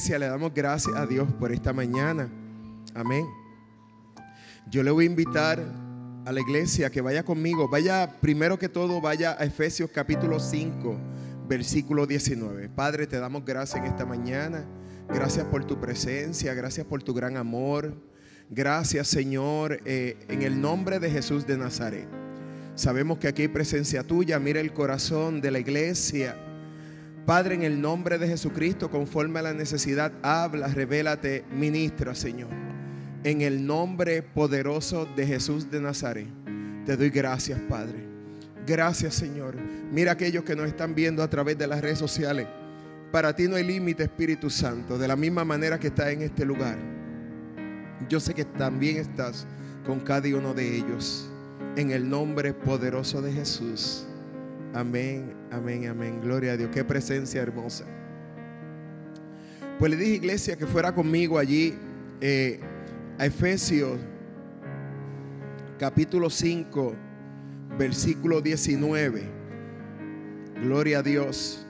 iglesia, le damos gracias a Dios por esta mañana. Amén. Yo le voy a invitar a la iglesia que vaya conmigo. Vaya, primero que todo, vaya a Efesios capítulo 5, versículo 19. Padre, te damos gracias en esta mañana. Gracias por tu presencia, gracias por tu gran amor. Gracias, Señor, en el nombre de Jesús de Nazaret. Sabemos que aquí hay presencia tuya. Mira el corazón de la iglesia. Padre, en el nombre de Jesucristo, conforme a la necesidad, habla, revélate, ministra, Señor. En el nombre poderoso de Jesús de Nazaret, te doy gracias, Padre. Gracias, Señor. Mira aquellos que nos están viendo a través de las redes sociales. Para ti no hay límite, Espíritu Santo. De la misma manera que estás en este lugar, yo sé que también estás con cada uno de ellos. En el nombre poderoso de Jesús. Amén, amén, amén. Gloria a Dios. Qué presencia hermosa. Pues le dije, iglesia, que fuera conmigo allí a Efesios capítulo 5, versículo 19. Gloria a Dios.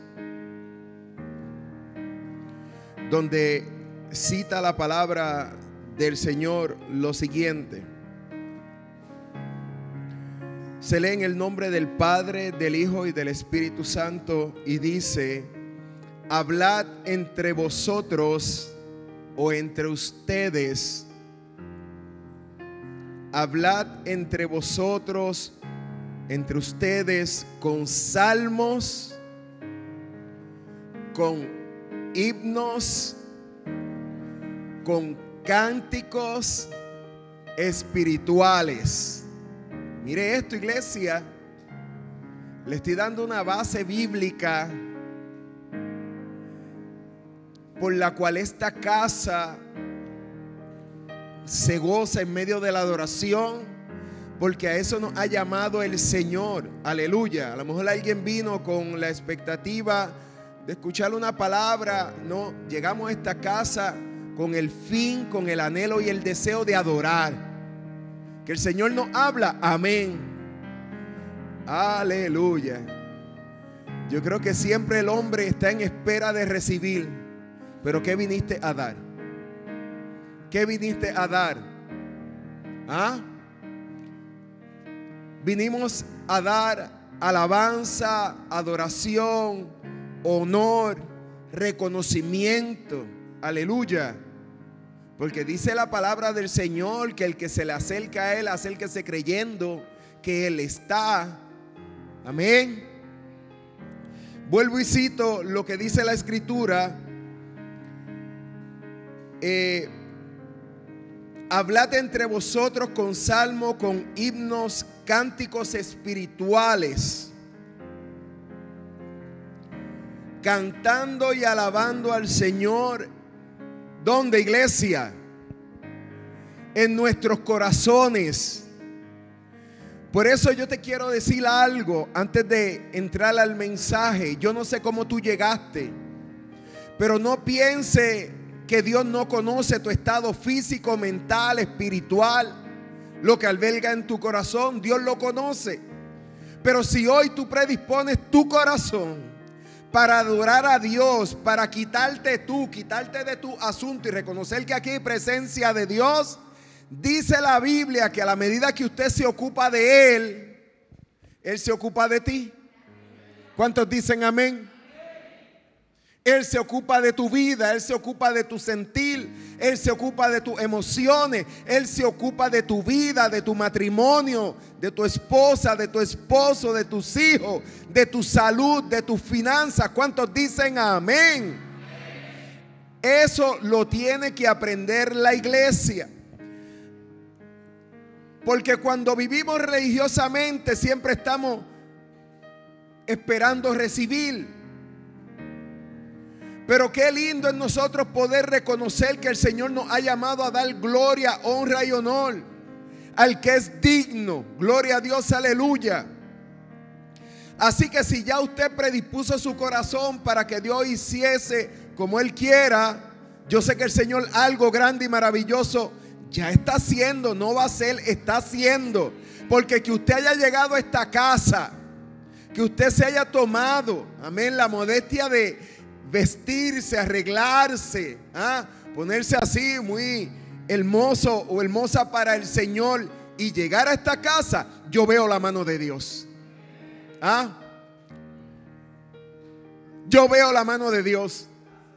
Donde cita la palabra del Señor lo siguiente. Se lee en el nombre del Padre, del Hijo y del Espíritu Santo y dice: hablad entre vosotros o entre ustedes. Hablad entre vosotros, entre ustedes, con salmos, con himnos, con cánticos espirituales. Mire esto, iglesia. Le estoy dando una base bíblica por la cual esta casa se goza en medio de la adoración, porque a eso nos ha llamado el Señor. Aleluya. A lo mejor alguien vino con la expectativa de escuchar una palabra. No, llegamos a esta casa con el fin, con el anhelo y el deseo de adorar. Que el Señor nos habla. Amén. Aleluya. Yo creo que siempre el hombre está en espera de recibir. Pero ¿qué viniste a dar? ¿Qué viniste a dar? ¿Ah? Vinimos a dar alabanza, adoración, honor, reconocimiento. Aleluya. Porque dice la palabra del Señor que el que se le acerca a Él, acérquese creyendo que Él está. Amén. Vuelvo y cito lo que dice la Escritura. Hablad entre vosotros con salmo, con himnos, cánticos espirituales, cantando y alabando al Señor. ¿Dónde, iglesia? En nuestros corazones. Por eso yo te quiero decir algo antes de entrar al mensaje. Yo no sé cómo tú llegaste, pero no piense que Dios no conoce tu estado físico, mental, espiritual, lo que alberga en tu corazón. Dios lo conoce. Pero si hoy tú predispones tu corazón para adorar a Dios, para quitarte de tu asunto y reconocer que aquí hay presencia de Dios, dice la Biblia que a la medida que usted se ocupa de Él, Él se ocupa de ti. ¿Cuántos dicen amén? Él se ocupa de tu vida, Él se ocupa de tu sentir, Él se ocupa de tus emociones, Él se ocupa de tu vida, de tu matrimonio, de tu esposa, de tu esposo, de tus hijos, de tu salud, de tus finanzas. ¿Cuántos dicen amén? Eso lo tiene que aprender la iglesia. Porque cuando vivimos religiosamente siempre estamos esperando recibir. Pero qué lindo es nosotros poder reconocer que el Señor nos ha llamado a dar gloria, honra y honor al que es digno. Gloria a Dios, aleluya. Así que si ya usted predispuso su corazón para que Dios hiciese como Él quiera, yo sé que el Señor algo grande y maravilloso ya está haciendo, no va a ser, está haciendo. Porque que usted haya llegado a esta casa, que usted se haya tomado, amén, la modestia de vestirse, arreglarse, ponerse así muy hermoso o hermosa para el Señor y llegar a esta casa, yo veo la mano de Dios. Yo veo la mano de Dios.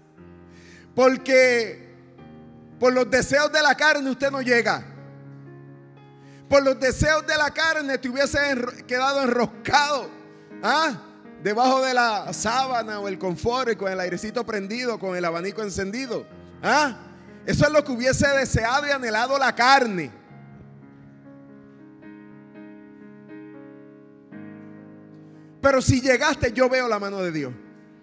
Porque por los deseos de la carne usted no llega. Por los deseos de la carne te hubiese quedado enroscado debajo de la sábana o el confort, con el airecito prendido, con el abanico encendido. Eso es lo que hubiese deseado y anhelado la carne. Pero si llegaste, yo veo la mano de Dios.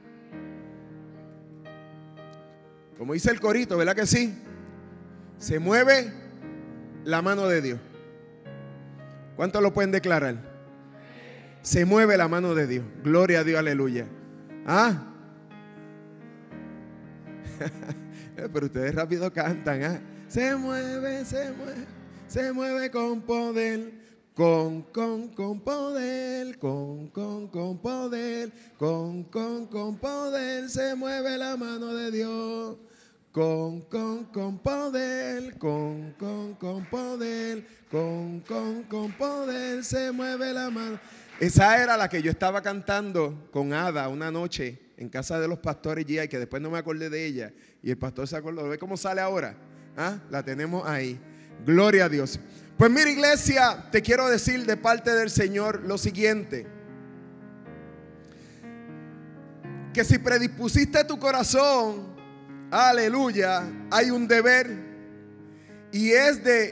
Como dice el corito, ¿verdad que sí? Se mueve la mano de Dios. ¿Cuántos lo pueden declarar? Se mueve la mano de Dios. Gloria a Dios, aleluya. Pero ustedes rápido cantan. Se mueve, se mueve, se mueve con poder. Con poder, con poder, con poder se mueve la mano de Dios. Con poder, con poder, con poder se mueve la mano. Esa era la que yo estaba cantando con Ada una noche en casa de los pastores y que después no me acordé de ella y el pastor se acordó. ¿Ve cómo sale ahora? La tenemos ahí. Gloria a Dios. Pues mira, iglesia, te quiero decir de parte del Señor lo siguiente: que si predispusiste tu corazón, aleluya, hay un deber, y es de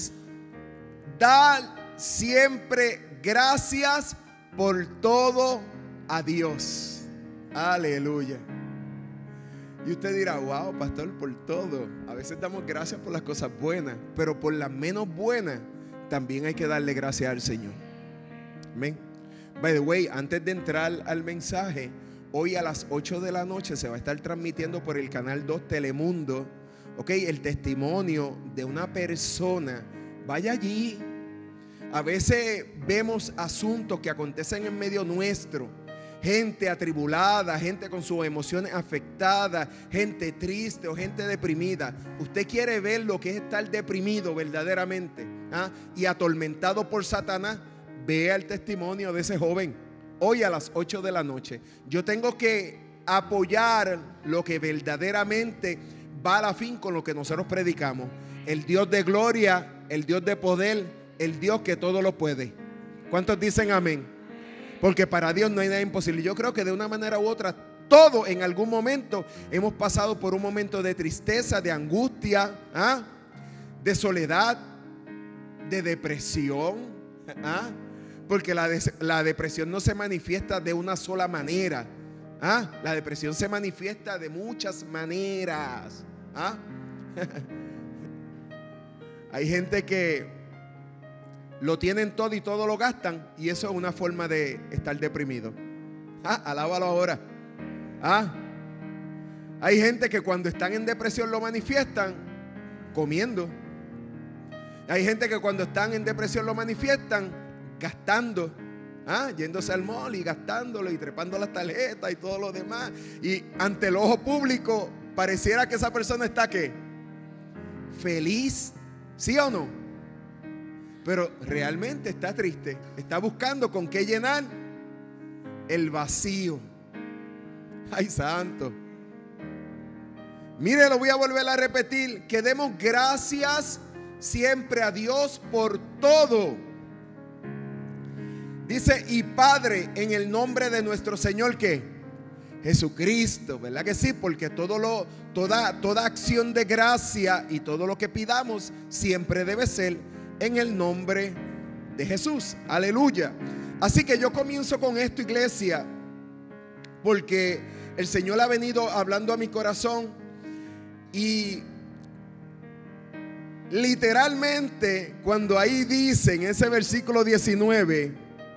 dar siempre gracias por todo a Dios. Aleluya. Y usted dirá: wow, pastor, por todo. A veces damos gracias por las cosas buenas, pero por las menos buenas también hay que darle gracias al Señor. Amén. By the way, antes de entrar al mensaje, hoy a las 8 de la noche se va a estar transmitiendo por el canal 2 Telemundo, el testimonio de una persona. Vaya allí. A veces vemos asuntos que acontecen en medio nuestro. Gente atribulada, gente con sus emociones afectadas, gente triste o gente deprimida. Usted quiere ver lo que es estar deprimido verdaderamente y atormentado por Satanás. Vea el testimonio de ese joven hoy a las 8 de la noche. Yo tengo que apoyar lo que verdaderamente va a la fin con lo que nosotros predicamos. El Dios de gloria, el Dios de poder, el Dios que todo lo puede. ¿Cuántos dicen amén? Porque para Dios no hay nada imposible. Yo creo que de una manera u otra, todos en algún momento hemos pasado por un momento de tristeza, de angustia, de soledad, de depresión. Porque la depresión no se manifiesta de una sola manera. La depresión se manifiesta de muchas maneras. Hay gente que lo tienen todo y todo lo gastan, y eso es una forma de estar deprimido. Alábalo ahora. Hay gente que cuando están en depresión lo manifiestan comiendo. Hay gente que cuando están en depresión lo manifiestan gastando, yéndose al mall y gastándolo y trepando las tarjetas y todo lo demás. Y ante el ojo público pareciera que esa persona está ¿qué? Feliz, ¿sí o no? Pero realmente está triste. Está buscando con qué llenar el vacío. Ay, santo. Mire, lo voy a volver a repetir: que demos gracias siempre a Dios por todo. Dice: y Padre, en el nombre de nuestro Señor ¿qué? Jesucristo, ¿verdad que sí? Porque toda acción de gracia y todo lo que pidamos siempre debe ser en el nombre de Jesús. Aleluya. Así que yo comienzo con esto, iglesia, porque el Señor ha venido hablando a mi corazón. Y literalmente, cuando ahí dice en ese versículo 19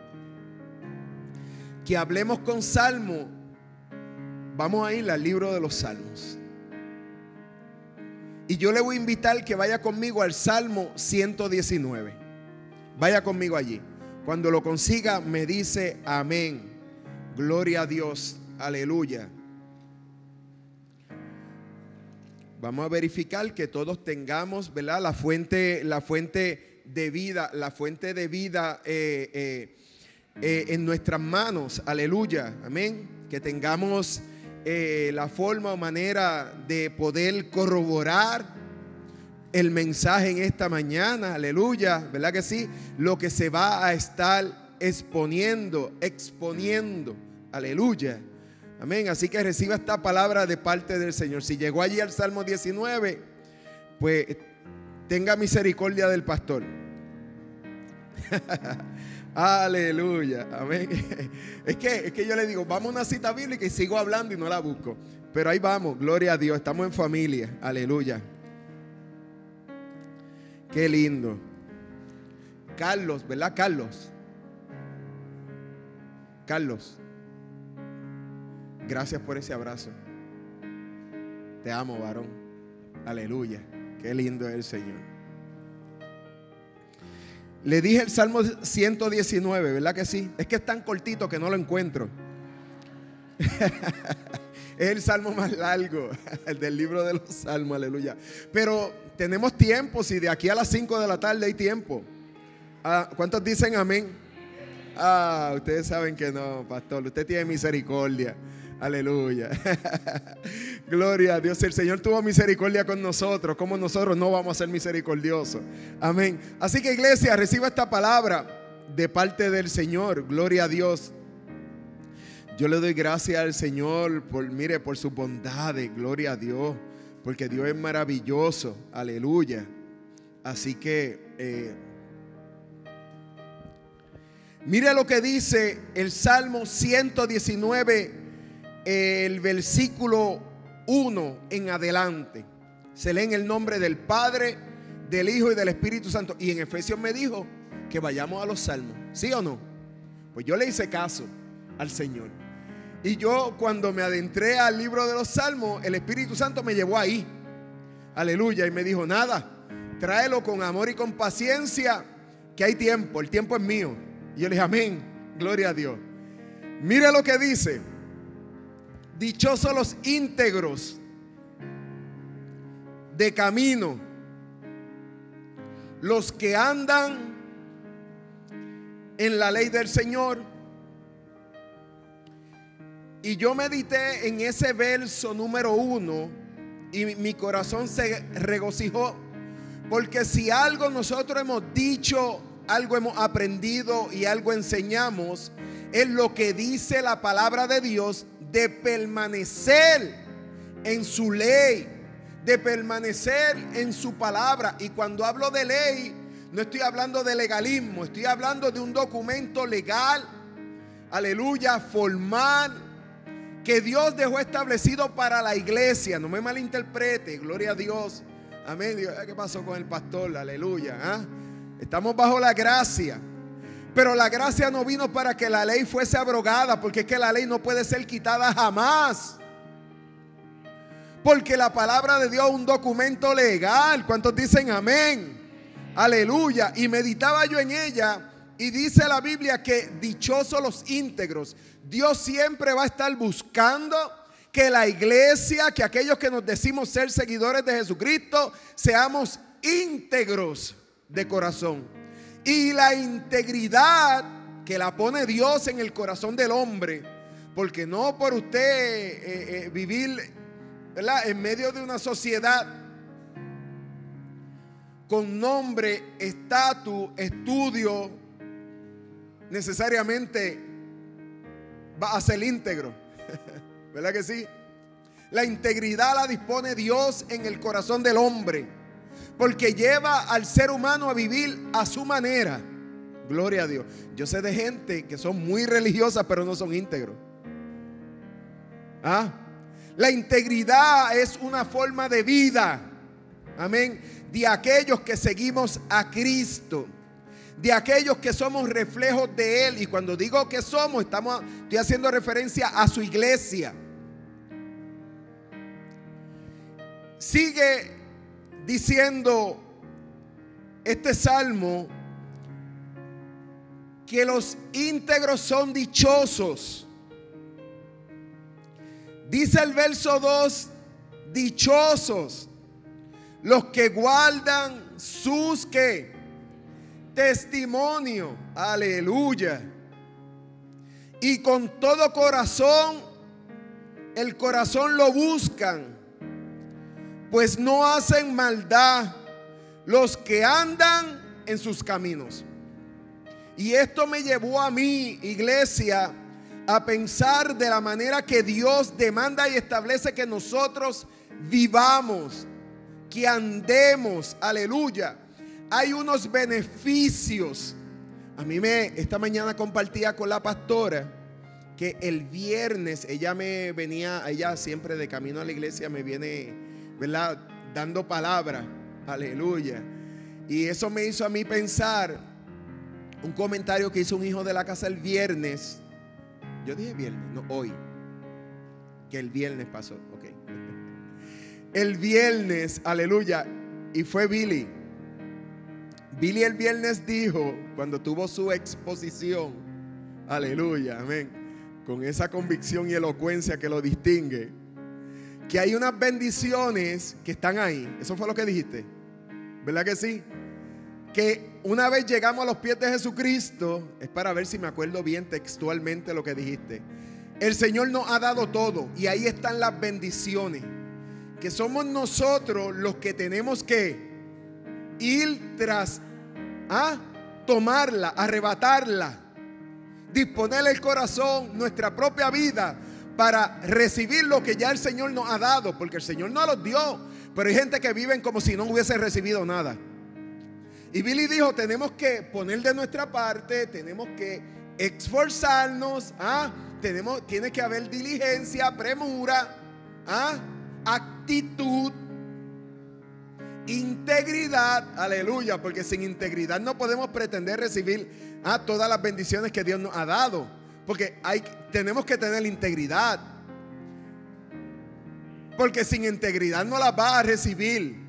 que hablemos con salmo, vamos a ir al libro de los Salmos. Y yo le voy a invitar que vaya conmigo al Salmo 119. Vaya conmigo allí. Cuando lo consiga me dice amén. Gloria a Dios. Aleluya. vamos a verificar que todos tengamos, ¿verdad?, la fuente de vida, en nuestras manos. Aleluya, amén. Que tengamos la forma o manera de poder corroborar el mensaje en esta mañana. Aleluya, ¿verdad que sí? Lo que se va a estar exponiendo. Aleluya, amén. Así que reciba esta palabra de parte del Señor. Si llegó allí al Salmo 19, pues tenga misericordia del pastor. Aleluya, amén. Es que yo le digo, vamos a una cita bíblica y sigo hablando y no la busco. Pero ahí vamos, gloria a Dios, estamos en familia. Aleluya. Qué lindo. Carlos, ¿verdad, Carlos? Carlos, gracias por ese abrazo. Te amo, varón. Aleluya. Qué lindo es el Señor. Le dije el Salmo 119, ¿verdad que sí? Es que es tan cortito que no lo encuentro. Es el salmo más largo, el del libro de los salmos, aleluya. Pero tenemos tiempo, si de aquí a las 5 de la tarde hay tiempo. ¿Cuántos dicen amén? Ustedes saben que no, pastor, usted tiene misericordia. Aleluya. Gloria a Dios. El Señor tuvo misericordia con nosotros. ¿Cómo nosotros no vamos a ser misericordiosos? Amén. Así que, iglesia, reciba esta palabra de parte del Señor. Gloria a Dios. Yo le doy gracias al Señor por sus bondades. Gloria a Dios. Porque Dios es maravilloso. Aleluya. Así que mire lo que dice el Salmo 119, el versículo 1 en adelante. Se lee en el nombre del Padre, del Hijo y del Espíritu Santo. Y en Efesios me dijo que vayamos a los salmos. ¿Sí o no? Pues yo le hice caso al Señor. Y yo, cuando me adentré al libro de los salmos, el Espíritu Santo me llevó ahí. Aleluya. Y me dijo, nada, tráelo con amor y con paciencia, que hay tiempo, el tiempo es mío. Y yo le dije, amén, gloria a Dios. Mira lo que dice: dichosos los íntegros de camino, los que andan en la ley del Señor. Y yo medité en ese verso número 1 y mi corazón se regocijó, porque si algo nosotros hemos dicho, algo hemos aprendido y algo enseñamos, es lo que dice la palabra de Dios, de permanecer en su ley, de permanecer en su palabra. Y cuando hablo de ley, no estoy hablando de legalismo, estoy hablando de un documento legal, aleluya, formal, que Dios dejó establecido para la iglesia. No me malinterprete, gloria a Dios, amén. ¿Qué pasó con el pastor? Aleluya, Estamos bajo la gracia. Pero la gracia no vino para que la ley fuese abrogada, porque es que la ley no puede ser quitada jamás. Porque la palabra de Dios es un documento legal. ¿Cuántos dicen amén? Aleluya. Y meditaba yo en ella y dice la Biblia que dichosos los íntegros. Dios siempre va a estar buscando que la iglesia, que aquellos que nos decimos ser seguidores de Jesucristo, seamos íntegros de corazón. Y la integridad que la pone Dios en el corazón del hombre, porque no por usted vivir, ¿verdad?, en medio de una sociedad con nombre, estatus, estudio, necesariamente va a ser íntegro. ¿Verdad que sí? La integridad la dispone Dios en el corazón del hombre, porque lleva al ser humano a vivir a su manera. Gloria a Dios. Yo sé de gente que son muy religiosas pero no son íntegros. La integridad es una forma de vida, amén, de aquellos que seguimos a Cristo, de aquellos que somos reflejos de Él. Y cuando digo que somos, estoy haciendo referencia a su iglesia. Sigue diciendo este salmo que los íntegros son dichosos. Dice el verso 2, dichosos. los que guardan sus ¿qué? Testimonio. Aleluya. Y con todo corazón, el corazón lo buscan, pues no hacen maldad los que andan en sus caminos. Y esto me llevó a mí, iglesia, a pensar de la manera que Dios demanda y establece que nosotros vivamos, que andemos. Aleluya. Hay unos beneficios. Esta mañana compartía con la pastora que el viernes ella siempre de camino a la iglesia me viene, ¿verdad?, dando palabra. Aleluya. Y eso me hizo a mí pensar un comentario que hizo un hijo de la casa el viernes. Yo dije viernes, no, hoy. Que el viernes pasó, ok. El viernes, aleluya. Y fue Billy. Billy el viernes dijo, cuando tuvo su exposición, aleluya, amén, con esa convicción y elocuencia que lo distingue, que hay unas bendiciones que están ahí. Eso fue lo que dijiste, ¿verdad que sí? Que una vez llegamos a los pies de Jesucristo, es para ver si me acuerdo bien textualmente lo que dijiste. El Señor nos ha dado todo y ahí están las bendiciones, que somos nosotros los que tenemos que ir tras tomarla, arrebatarla, disponer el corazón, nuestra propia vida para recibir lo que ya el Señor nos ha dado, porque el Señor nos los dio, pero hay gente que viven como si no hubiese recibido nada. Y Billy dijo, tenemos que poner de nuestra parte, tenemos que esforzarnos, tiene que haber diligencia, premura, actitud, integridad. Aleluya, porque sin integridad no podemos pretender recibir todas las bendiciones que Dios nos ha dado, porque tenemos que tener integridad, porque sin integridad no las vas a recibir.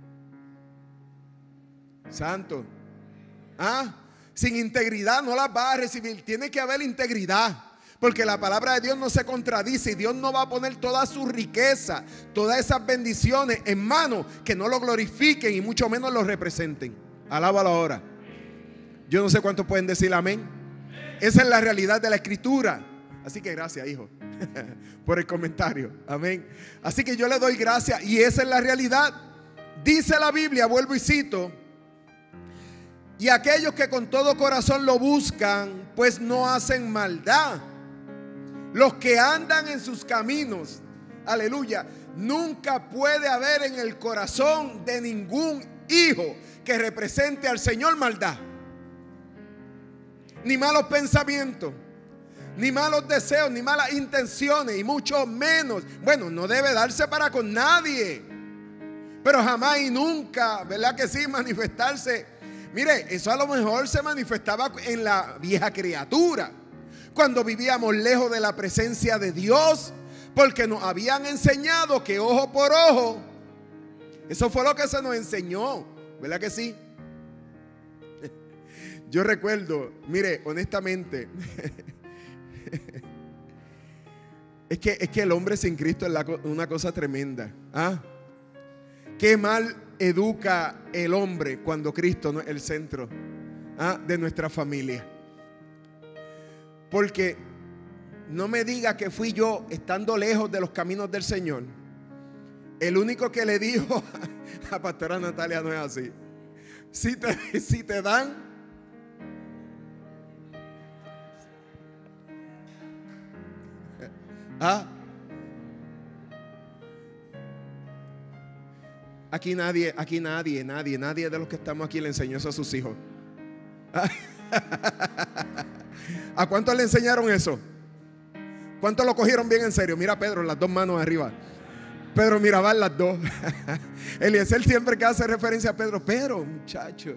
Santo, sin integridad no las vas a recibir. Tiene que haber integridad, porque la palabra de Dios no se contradice y Dios no va a poner toda su riqueza, todas esas bendiciones en manos que no lo glorifiquen y mucho menos lo representen. Alábalo ahora. Yo no sé cuántos pueden decir amén. Esa es la realidad de la Escritura. Así que gracias, hijo, por el comentario. Amén. Así que yo le doy gracias y esa es la realidad. Dice la Biblia, vuelvo y cito: y aquellos que con todo corazón lo buscan, pues no hacen maldad los que andan en sus caminos. Aleluya. Nunca puede haber en el corazón de ningún hijo que represente al Señor maldad, ni malos pensamientos, ni malos deseos, ni malas intenciones, y mucho menos, bueno, no debe darse para con nadie, pero jamás y nunca, ¿verdad que sí?, manifestarse. Mire, eso a lo mejor se manifestaba en la vieja criatura, cuando vivíamos lejos de la presencia de Dios, porque nos habían enseñado que ojo por ojo. Eso fue lo que se nos enseñó, ¿verdad que sí? Yo recuerdo, mire, honestamente, es que el hombre sin Cristo es una cosa tremenda. Qué mal educa el hombre cuando Cristo no es el centro de nuestra familia. Porque no me diga que fui yo, estando lejos de los caminos del Señor, el único que le dijo a pastora Natalia: no es así. Si te dan, aquí nadie de los que estamos aquí le enseñó eso a sus hijos. ¿A cuántos le enseñaron eso? ¿Cuántos lo cogieron bien en serio? Mira a Pedro, las dos manos arriba. Pedro miraba las dos. Eliezer siempre que hace referencia a Pedro: Pedro, muchacho,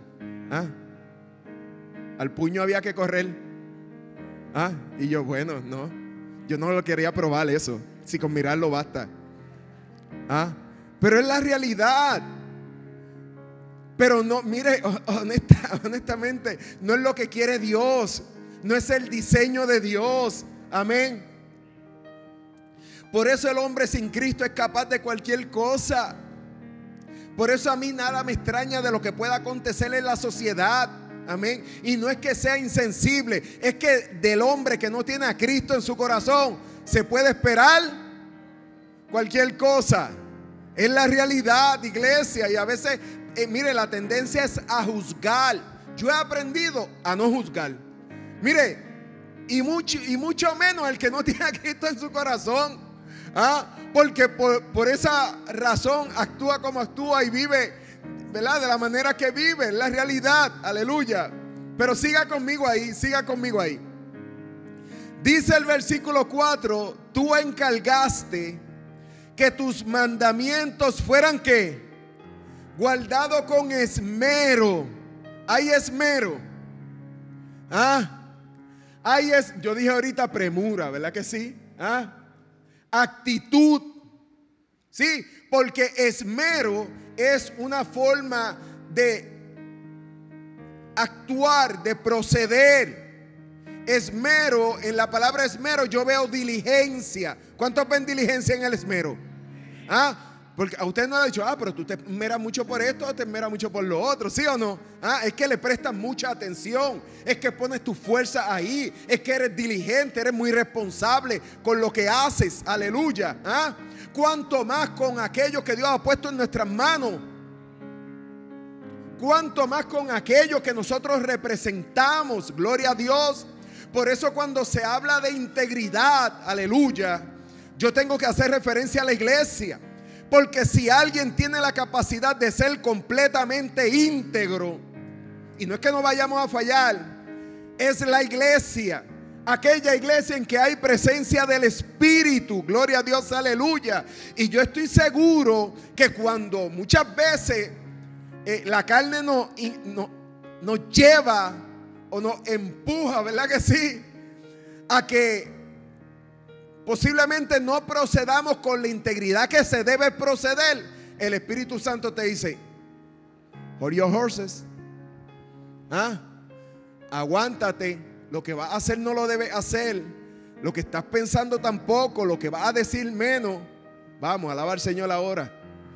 al puño había que correr. Y yo, bueno, no, yo no lo quería probar eso, si con mirarlo basta. Pero es la realidad. Pero no, mire, honestamente, no es lo que quiere Dios, no es el diseño de Dios. Amén. Por eso el hombre sin Cristo es capaz de cualquier cosa, Por eso a mí nada me extraña de lo que pueda acontecer en la sociedad. Amén. Y no es que sea insensible, es que del hombre que no tiene a Cristo en su corazón se puede esperar cualquier cosa. Es la realidad, iglesia. Y a veces, mire, la tendencia es a juzgar. Yo he aprendido a no juzgar. Mire, y mucho menos el que no tiene a Cristo en su corazón. Porque por esa razón actúa como actúa y vive, ¿verdad?, de la manera que vive. Es la realidad, aleluya. Pero siga conmigo ahí, siga conmigo ahí. Dice el versículo 4: tú encargaste que tus mandamientos fueran ¿qué? Guardados con esmero. Hay esmero. Yo dije ahorita premura, ¿verdad que sí? Actitud. Sí, porque esmero es una forma de actuar, de proceder. Esmero, en la palabra esmero yo veo diligencia. ¿Cuántos ven diligencia en el esmero? Porque a usted no le ha dicho, pero tú te esmeras mucho por esto o te esmeras mucho por lo otro, ¿sí o no? Es que le prestas mucha atención, es que pones tu fuerza ahí, es que eres diligente, eres muy responsable con lo que haces, aleluya. Cuanto más con aquello que Dios ha puesto en nuestras manos, cuanto más con aquello que nosotros representamos, gloria a Dios. Por eso cuando se habla de integridad, aleluya, yo tengo que hacer referencia a la iglesia. Porque si alguien tiene la capacidad de ser completamente íntegro, y no es que no vayamos a fallar, es la iglesia. Aquella iglesia en que hay presencia del Espíritu, gloria a Dios, aleluya. Y yo estoy seguro que cuando muchas veces la carne nos lleva o nos empuja, ¿verdad que sí?, a que posiblemente no procedamos con la integridad que se debe proceder, el Espíritu Santo te dice: hold your horses. Aguántate. Lo que vas a hacer no lo debes hacer. Lo que estás pensando tampoco. Lo que vas a decir menos. Vamos, alaba al Señor ahora.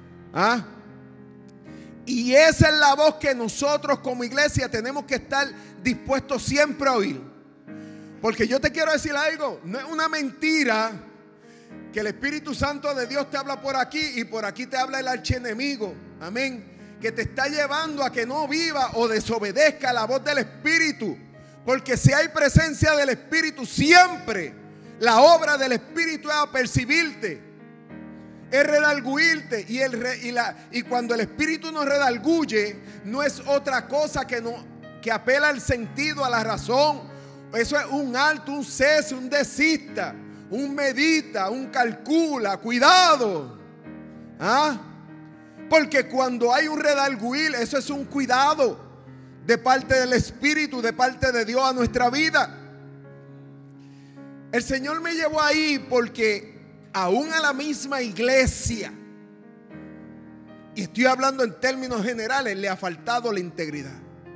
Y esa es la voz que nosotros como iglesia tenemos que estar dispuestos siempre a oír. Porque yo te quiero decir algo, no es una mentira que el Espíritu Santo de Dios te habla por aquí y por aquí te habla el archienemigo, amén, que te está llevando a que no viva o desobedezca la voz del Espíritu. Porque si hay presencia del Espíritu, siempre la obra del Espíritu es apercibirte, es redarguirte. Y cuando el Espíritu nos redarguye, no es otra cosa que apela al sentido, a la razón. Eso es un alto, un cese, un desista, un medita, un calcula. Cuidado. Porque cuando hay un redarguir, eso es un cuidado de parte del Espíritu, de parte de Dios a nuestra vida. El Señor me llevó ahí porque aún a la misma iglesia, y estoy hablando en términos generales, le ha faltado la integridad.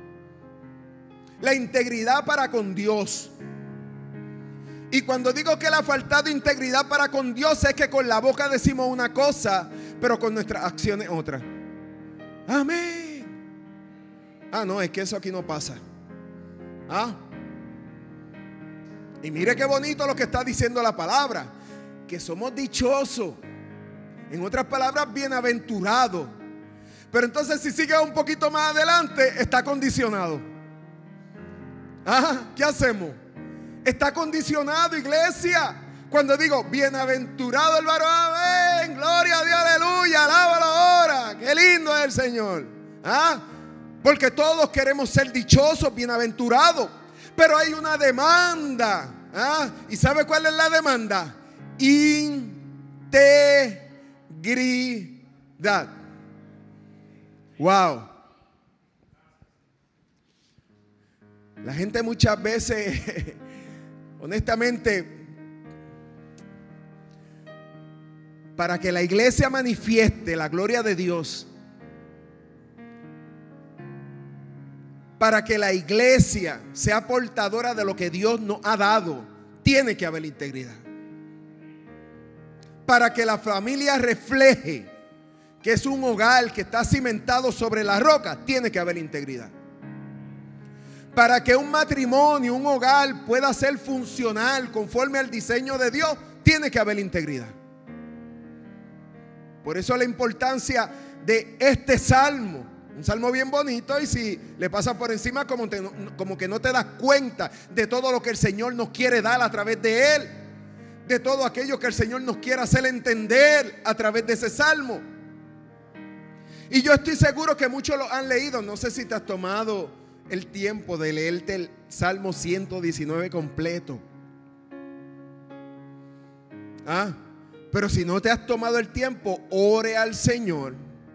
La integridad para con Dios. Y cuando digo que le ha faltado integridad para con Dios, es que con la boca decimos una cosa, pero con nuestras acciones otra. Amén. No, es que eso aquí no pasa. Y mire qué bonito lo que está diciendo la palabra, que somos dichosos. En otras palabras, bienaventurados. Pero entonces si sigue un poquito más adelante, está condicionado. ¿Qué hacemos? Está condicionado, iglesia. Cuando digo bienaventurado el varón, amén, gloria a Dios, aleluya, alábalo ahora. Qué lindo es el Señor. Porque todos queremos ser dichosos, bienaventurados. Pero hay una demanda. ¿Y sabe cuál es la demanda? Integridad. Wow. La gente muchas veces, honestamente, para que la iglesia manifieste la gloria de Dios, para que la iglesia sea portadora de lo que Dios nos ha dado, tiene que haber integridad. Para que la familia refleje, que es un hogar que está cimentado sobre la roca, tiene que haber integridad. Para que un matrimonio, un hogar pueda ser funcional conforme al diseño de Dios, tiene que haber integridad. Por eso la importancia de este salmo. Un salmo bien bonito, y si le pasas por encima como que no te das cuenta de todo lo que el Señor nos quiere dar a través de él, de todo aquello que el Señor nos quiere hacer entender a través de ese salmo. Y yo estoy seguro que muchos lo han leído. No sé si te has tomado el tiempo de leerte el Salmo 119 completo. Pero si no te has tomado el tiempo, ore al Señor.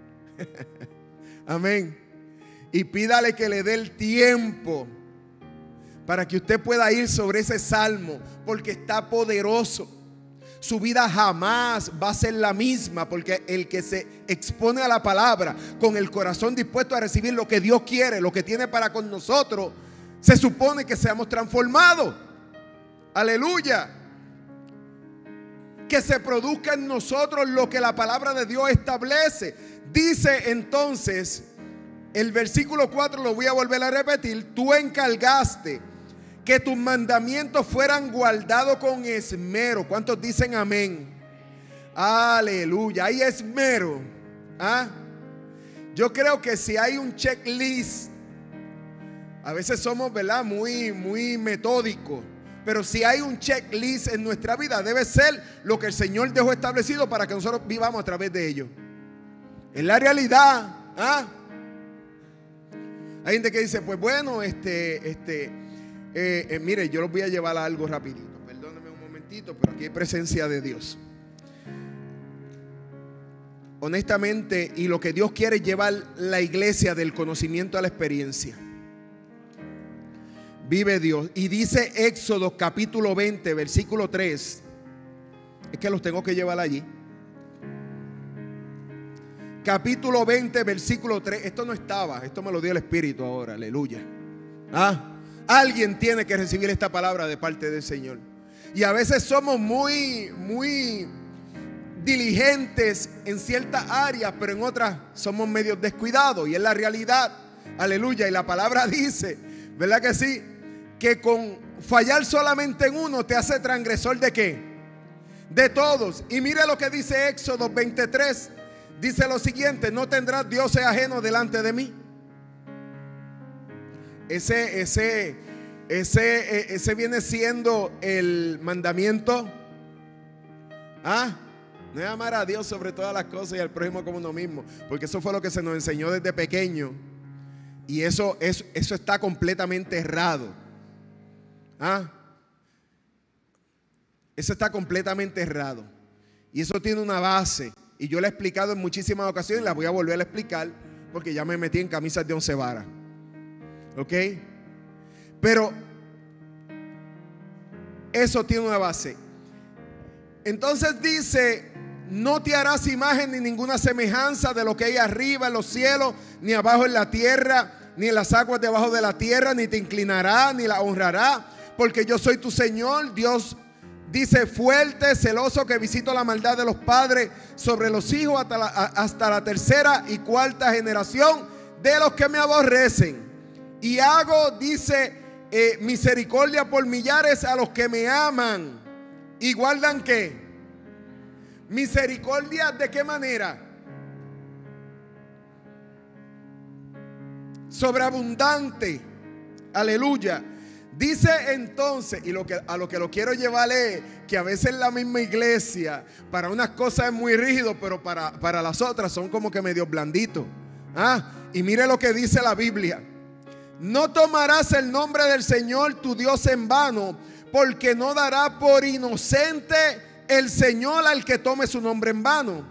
Amén. Y pídale que le dé el tiempo para que usted pueda ir sobre ese salmo, porque está poderoso. Su vida jamás va a ser la misma, porque el que se expone a la palabra con el corazón dispuesto a recibir lo que Dios quiere, lo que tiene para con nosotros, se supone que seamos transformados. Aleluya. Que se produzca en nosotros lo que la palabra de Dios establece. Dice entonces el versículo 4, lo voy a volver a repetir: tú encargaste que tus mandamientos fueran guardados con esmero. ¿Cuántos dicen amén? Aleluya. Hay esmero. Yo creo que si hay un checklist, a veces somos, ¿verdad?, muy metódicos, pero si hay un checklist en nuestra vida, debe ser lo que el Señor dejó establecido para que nosotros vivamos a través de ello. Es la realidad. Hay gente que dice, pues bueno, mire, yo los voy a llevar a algo rapidito. Perdónenme un momentito, pero aquí hay presencia de Dios. Honestamente, y lo que Dios quiere es llevar la iglesia del conocimiento a la experiencia. Vive Dios. Y dice Éxodo capítulo 20, versículo 3. Es que los tengo que llevar allí. Capítulo 20, versículo 3. Esto no estaba, esto me lo dio el Espíritu ahora. Aleluya. Alguien tiene que recibir esta palabra de parte del Señor. Y a veces somos muy diligentes en ciertas áreas, pero en otras somos medio descuidados. Y es la realidad. Aleluya. Y la palabra dice, ¿verdad que sí?, que con fallar solamente en uno te hace transgresor ¿de qué? De todos. Y mire lo que dice Éxodo 23. Dice lo siguiente: no tendrás dioses ajenos delante de mí. Ese viene siendo el mandamiento. No es amar a Dios sobre todas las cosas y al prójimo como uno mismo, porque eso fue lo que se nos enseñó desde pequeño. Y eso está completamente errado. Eso está completamente errado. Y eso tiene una base. Y yo le he explicado en muchísimas ocasiones, la voy a volver a explicar, porque ya me metí en camisas de 11 varas. ¿Ok? Pero eso tiene una base. Entonces dice: no te harás imagen ni ninguna semejanza de lo que hay arriba en los cielos, ni abajo en la tierra, ni en las aguas debajo de la tierra, ni te inclinará, ni la honrará, porque yo soy tu Señor, Dios. Dice: fuerte, celoso, que visito la maldad de los padres sobre los hijos hasta la tercera y cuarta generación de los que me aborrecen. Y hago, dice, misericordia por millares a los que me aman. ¿Y guardan qué? Misericordia, ¿de qué manera? Sobreabundante. Aleluya. Dice entonces, y a lo que lo quiero llevar es que a veces la misma iglesia para unas cosas es muy rígido, pero para las otras son como que medio blanditos. Y mire lo que dice la Biblia: no tomarás el nombre del Señor tu Dios en vano, porque no dará por inocente el Señor al que tome su nombre en vano.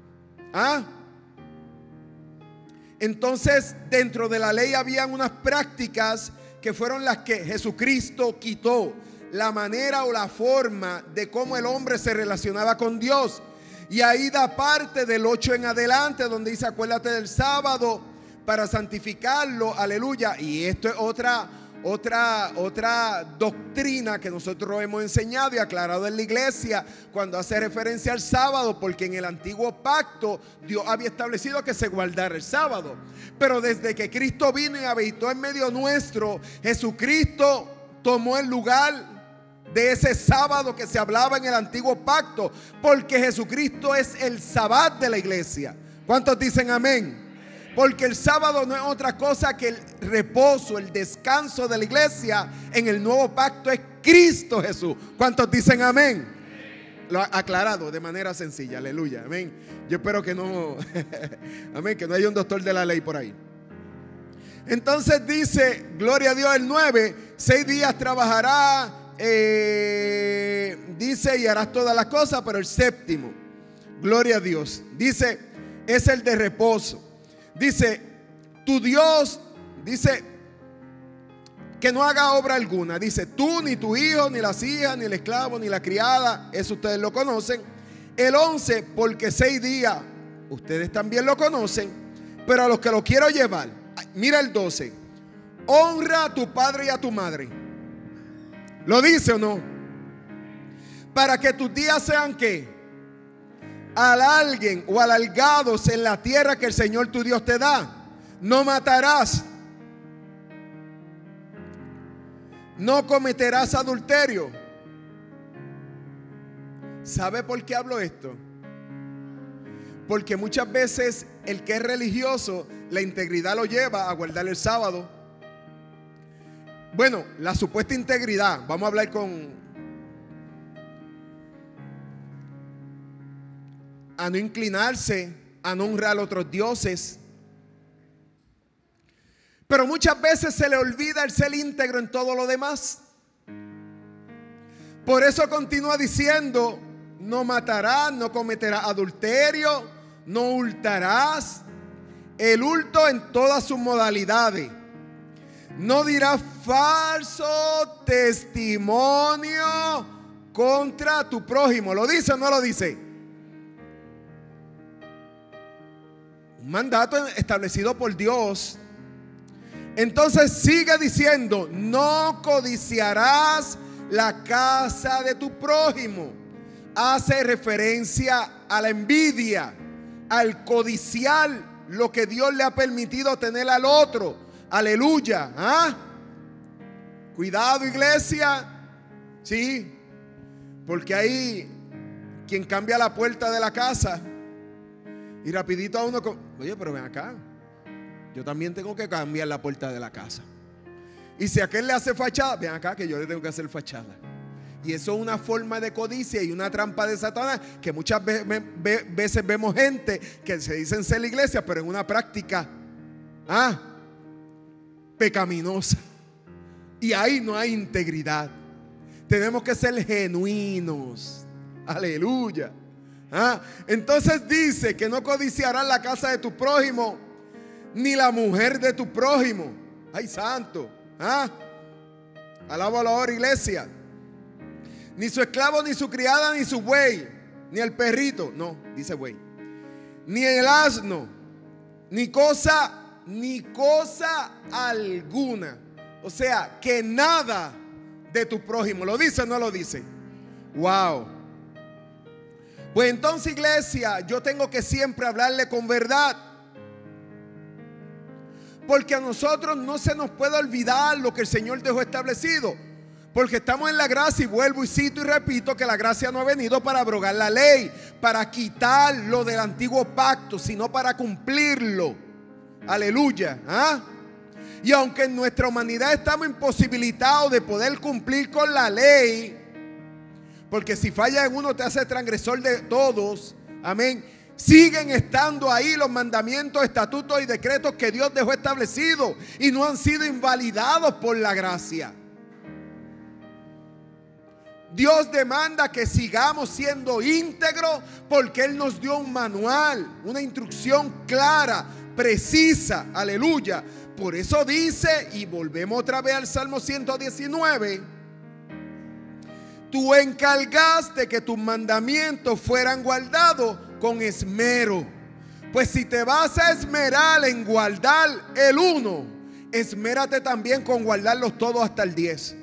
Entonces, dentro de la ley habían unas prácticas que fueron las que Jesucristo quitó, la manera o la forma de cómo el hombre se relacionaba con Dios. Y ahí da parte del 8 en adelante, donde dice: acuérdate del sábado para santificarlo. Aleluya. Y esto es otra doctrina que nosotros hemos enseñado y aclarado en la iglesia cuando hace referencia al sábado, porque en el antiguo pacto Dios había establecido que se guardara el sábado, pero desde que Cristo vino y habitó en medio nuestro, Jesucristo tomó el lugar de ese sábado que se hablaba en el antiguo pacto, porque Jesucristo es el Sabbat de la iglesia. ¿Cuántos dicen amén? Porque el sábado no es otra cosa que el reposo, el descanso de la iglesia. En el nuevo pacto es Cristo Jesús. ¿Cuántos dicen amén? Lo ha aclarado de manera sencilla, aleluya, amén. Yo espero que no, amén, que no haya un doctor de la ley por ahí. Entonces dice, gloria a Dios, el 9, 6 días trabajará, dice, y harás todas las cosas, pero el séptimo, gloria a Dios, dice, es el de reposo. Dice, tu Dios, dice, que no haga obra alguna. Dice, tú, ni tu hijo, ni las hijas, ni el esclavo, ni la criada. Eso ustedes lo conocen. El 11, porque 6 días, ustedes también lo conocen. Pero a los que lo quiero llevar, mira el 12. Honra a tu padre y a tu madre. ¿Lo dice o no? Para que tus días sean ¿qué? Alarguen o alargados en la tierra que el Señor tu Dios te da. No matarás. No cometerás adulterio. ¿Sabe por qué hablo esto? Porque muchas veces el que es religioso, la integridad lo lleva a guardar el sábado. Bueno, la supuesta integridad, vamos a hablar a no inclinarse, a no honrar a otros dioses. Pero muchas veces se le olvida el ser íntegro en todo lo demás. Por eso continúa diciendo, no matarás, no cometerás adulterio, no hurtarás. El hurto en todas sus modalidades. No dirás falso testimonio contra tu prójimo. ¿Lo dice o no lo dice? Un mandato establecido por Dios. Entonces sigue diciendo, no codiciarás la casa de tu prójimo. Hace referencia a la envidia, al codiciar lo que Dios le ha permitido tener al otro. Aleluya. ¿Ah? Cuidado, iglesia. Sí, porque hay quien cambia la puerta de la casa y rapidito a uno, oye, pero ven acá, yo también tengo que cambiar la puerta de la casa. Y si aquel le hace fachada, ven acá que yo le tengo que hacer fachada. Y eso es una forma de codicia y una trampa de Satanás, que muchas veces vemos gente que se dicen ser la iglesia, pero en una práctica pecaminosa. Y ahí no hay integridad. Tenemos que ser genuinos. Aleluya. Entonces dice que no codiciarás la casa de tu prójimo, ni la mujer de tu prójimo. Ay, santo. Alábalo ahora, iglesia. Ni su esclavo, ni su criada, ni su buey, ni el perrito. No, dice buey. Ni el asno, ni cosa alguna. O sea, que nada de tu prójimo. ¿Lo dice o no lo dice? Wow. Pues entonces, iglesia, yo tengo que siempre hablarle con verdad. Porque a nosotros no se nos puede olvidar lo que el Señor dejó establecido. Porque estamos en la gracia, y vuelvo y cito y repito que la gracia no ha venido para abrogar la ley, para quitar lo del antiguo pacto, sino para cumplirlo. Aleluya. Y aunque en nuestra humanidad estamos imposibilitados de poder cumplir con la ley, porque si falla en uno te hace transgresor de todos, amén, siguen estando ahí los mandamientos, estatutos y decretos que Dios dejó establecidos y no han sido invalidados por la gracia. Dios demanda que sigamos siendo íntegros porque Él nos dio un manual, una instrucción clara, precisa, aleluya. Por eso dice, y volvemos otra vez al Salmo 119, tú encargaste que tus mandamientos fueran guardados con esmero. Pues si te vas a esmerar en guardar el uno esmérate también con guardarlos todos hasta el 10.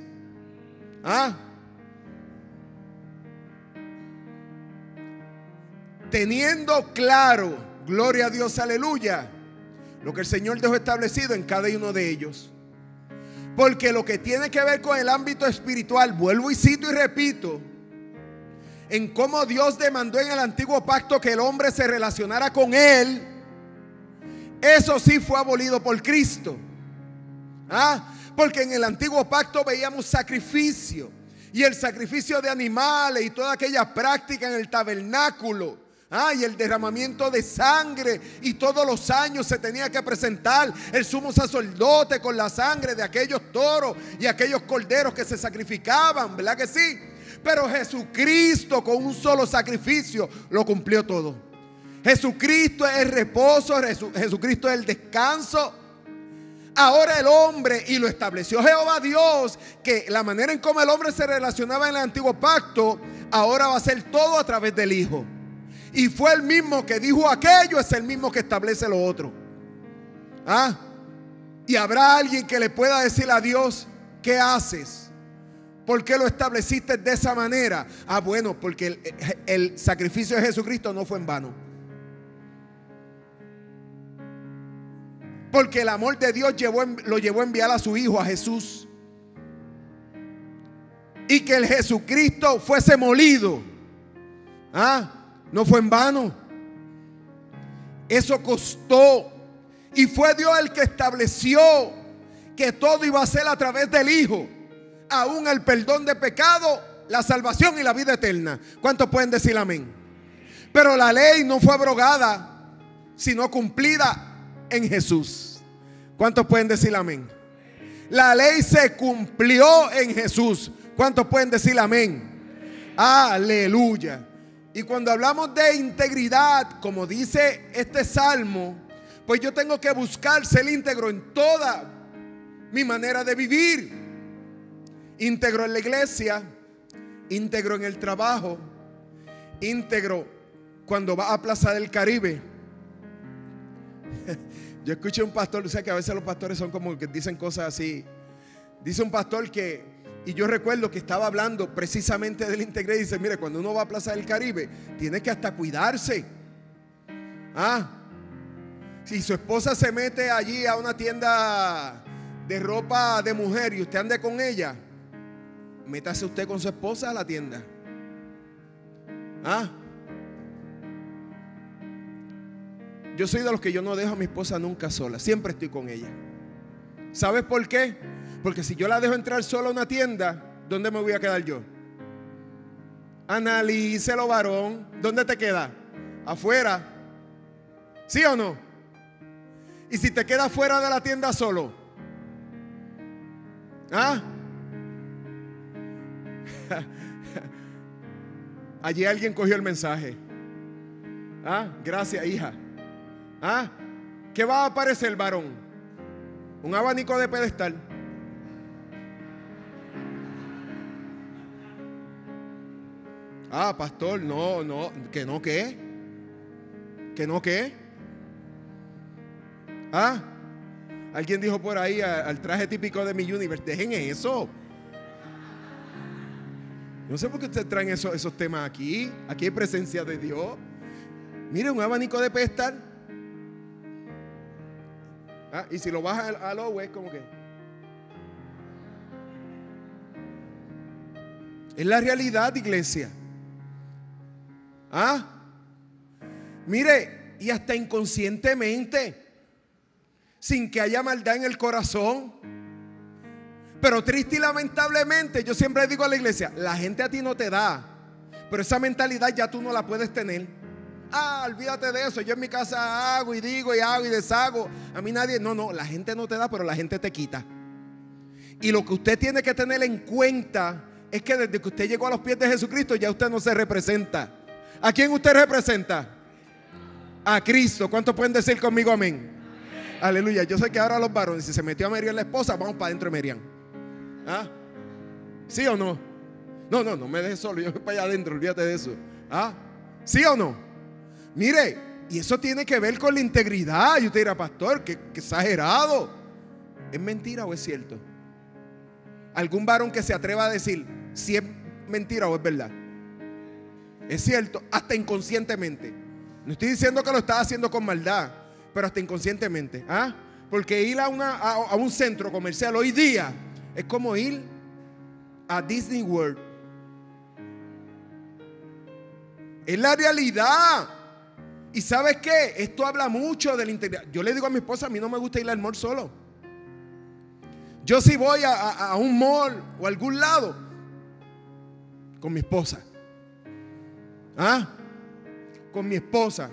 Teniendo claro, gloria a Dios, aleluya, lo que el Señor dejó establecido en cada uno de ellos. Porque lo que tiene que ver con el ámbito espiritual, vuelvo y cito y repito, en cómo Dios demandó en el antiguo pacto que el hombre se relacionara con Él, eso sí fue abolido por Cristo. Porque en el antiguo pacto veíamos sacrificio, y el sacrificio de animales y toda aquella práctica en el tabernáculo, y el derramamiento de sangre, y todos los años se tenía que presentar el sumo sacerdote con la sangre de aquellos toros y aquellos corderos que se sacrificaban, ¿verdad que sí? Pero Jesucristo con un solo sacrificio lo cumplió todo. Jesucristo es el reposo, Jesucristo es el descanso. Ahora el hombre, y lo estableció Jehová Dios, que la manera en cómo el hombre se relacionaba en el antiguo pacto, ahora va a ser todo a través del Hijo. Y fue el mismo que dijo aquello, es el mismo que establece lo otro. Y habrá alguien que le pueda decir a Dios: ¿qué haces? ¿Por qué lo estableciste de esa manera? Bueno, porque el sacrificio de Jesucristo no fue en vano. Porque el amor de Dios lo llevó a enviar a su Hijo, a Jesús. Y que el Jesucristo fuese molido, no fue en vano. Eso costó. Y fue Dios el que estableció que todo iba a ser a través del Hijo. Aún el perdón de pecado, la salvación y la vida eterna. ¿Cuántos pueden decir amén? Pero la ley no fue abrogada, sino cumplida en Jesús. ¿Cuántos pueden decir amén? La ley se cumplió en Jesús. ¿Cuántos pueden decir amén? Aleluya. Y cuando hablamos de integridad, como dice este salmo, pues yo tengo que buscar ser íntegro en toda mi manera de vivir. Íntegro en la iglesia, íntegro en el trabajo, íntegro cuando va a Plaza del Caribe. Yo escuché un pastor, o sea que a veces los pastores son como que dicen cosas así. Dice un pastor que, y yo recuerdo que estaba hablando precisamente de la integridad, y dice: mire, cuando uno va a Plaza del Caribe, tiene que hasta cuidarse. Si su esposa se mete allí a una tienda de ropa de mujer y usted ande con ella, métase usted con su esposa a la tienda. Yo soy de los que yo no dejo a mi esposa nunca sola, siempre estoy con ella. ¿Sabes por qué? Porque si yo la dejo entrar sola a una tienda, ¿dónde me voy a quedar yo? Analícelo, varón. ¿Dónde te queda? Afuera. ¿Sí o no? Y si te quedas fuera de la tienda solo, allí alguien cogió el mensaje. Gracias, hija. ¿Qué va a aparecer, varón? Un abanico de pedestal. Pastor, no, que no, ¿qué? ¿Que no, qué? Alguien dijo por ahí al traje típico de mi Universe: dejen eso. No sé por qué ustedes traen esos temas aquí. Aquí hay presencia de Dios. Mire, un abanico de pedestal. Y si lo bajas a low, es como que es la realidad, iglesia. Mire, y hasta inconscientemente, sin que haya maldad en el corazón. Pero triste y lamentablemente, yo siempre digo a la iglesia: la gente a ti no te da, pero esa mentalidad ya tú no la puedes tener. Olvídate de eso. Yo en mi casa hago y digo y hago y deshago. A mí nadie. No, la gente no te da, pero la gente te quita. Y lo que usted tiene que tener en cuenta es que desde que usted llegó a los pies de Jesucristo, ya usted no se representa. ¿A quién usted representa? A Cristo. ¿Cuántos pueden decir conmigo amén? Aleluya. Yo sé que ahora los varones, si se metió a Merian la esposa, vamos para adentro de Merian. ¿Sí o no? No me dejes solo, yo voy para allá adentro, olvídate de eso. ¿Sí o no? Mire, y eso tiene que ver con la integridad. Y usted dirá: pastor, qué exagerado. ¿Es mentira o es cierto? ¿Algún varón que se atreva a decir si es mentira o es verdad? Es cierto, hasta inconscientemente. No estoy diciendo que lo estás haciendo con maldad, pero hasta inconscientemente. ¿Ah? Porque ir a un centro comercial hoy día es como ir a Disney World. Es la realidad. ¿Y sabes qué? Esto habla mucho de la integridad. Yo le digo a mi esposa, a mí no me gusta ir al mall solo. Yo sí voy a un mall o a algún lado con mi esposa. ¿Ah? Con mi esposa.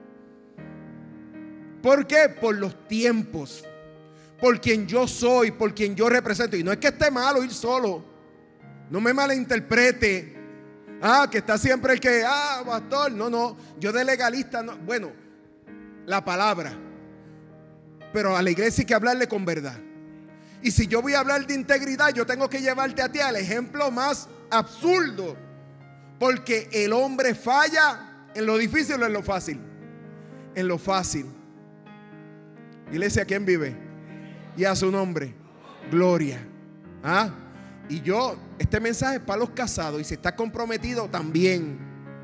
¿Por qué? Por los tiempos. Por quien yo soy, por quien yo represento. Y no es que esté malo ir solo. No me malinterprete. Que está siempre el que, pastor. No, yo de legalista no. Bueno, la palabra. Pero a la iglesia hay que hablarle con verdad. Y si yo voy a hablar de integridad, yo tengo que llevarte a ti al ejemplo más absurdo. Porque el hombre falla en lo difícil o en lo fácil. En lo fácil. Iglesia, ¿quién vive? Y a su nombre, gloria. Y este mensaje es para los casados. Y si está comprometido también.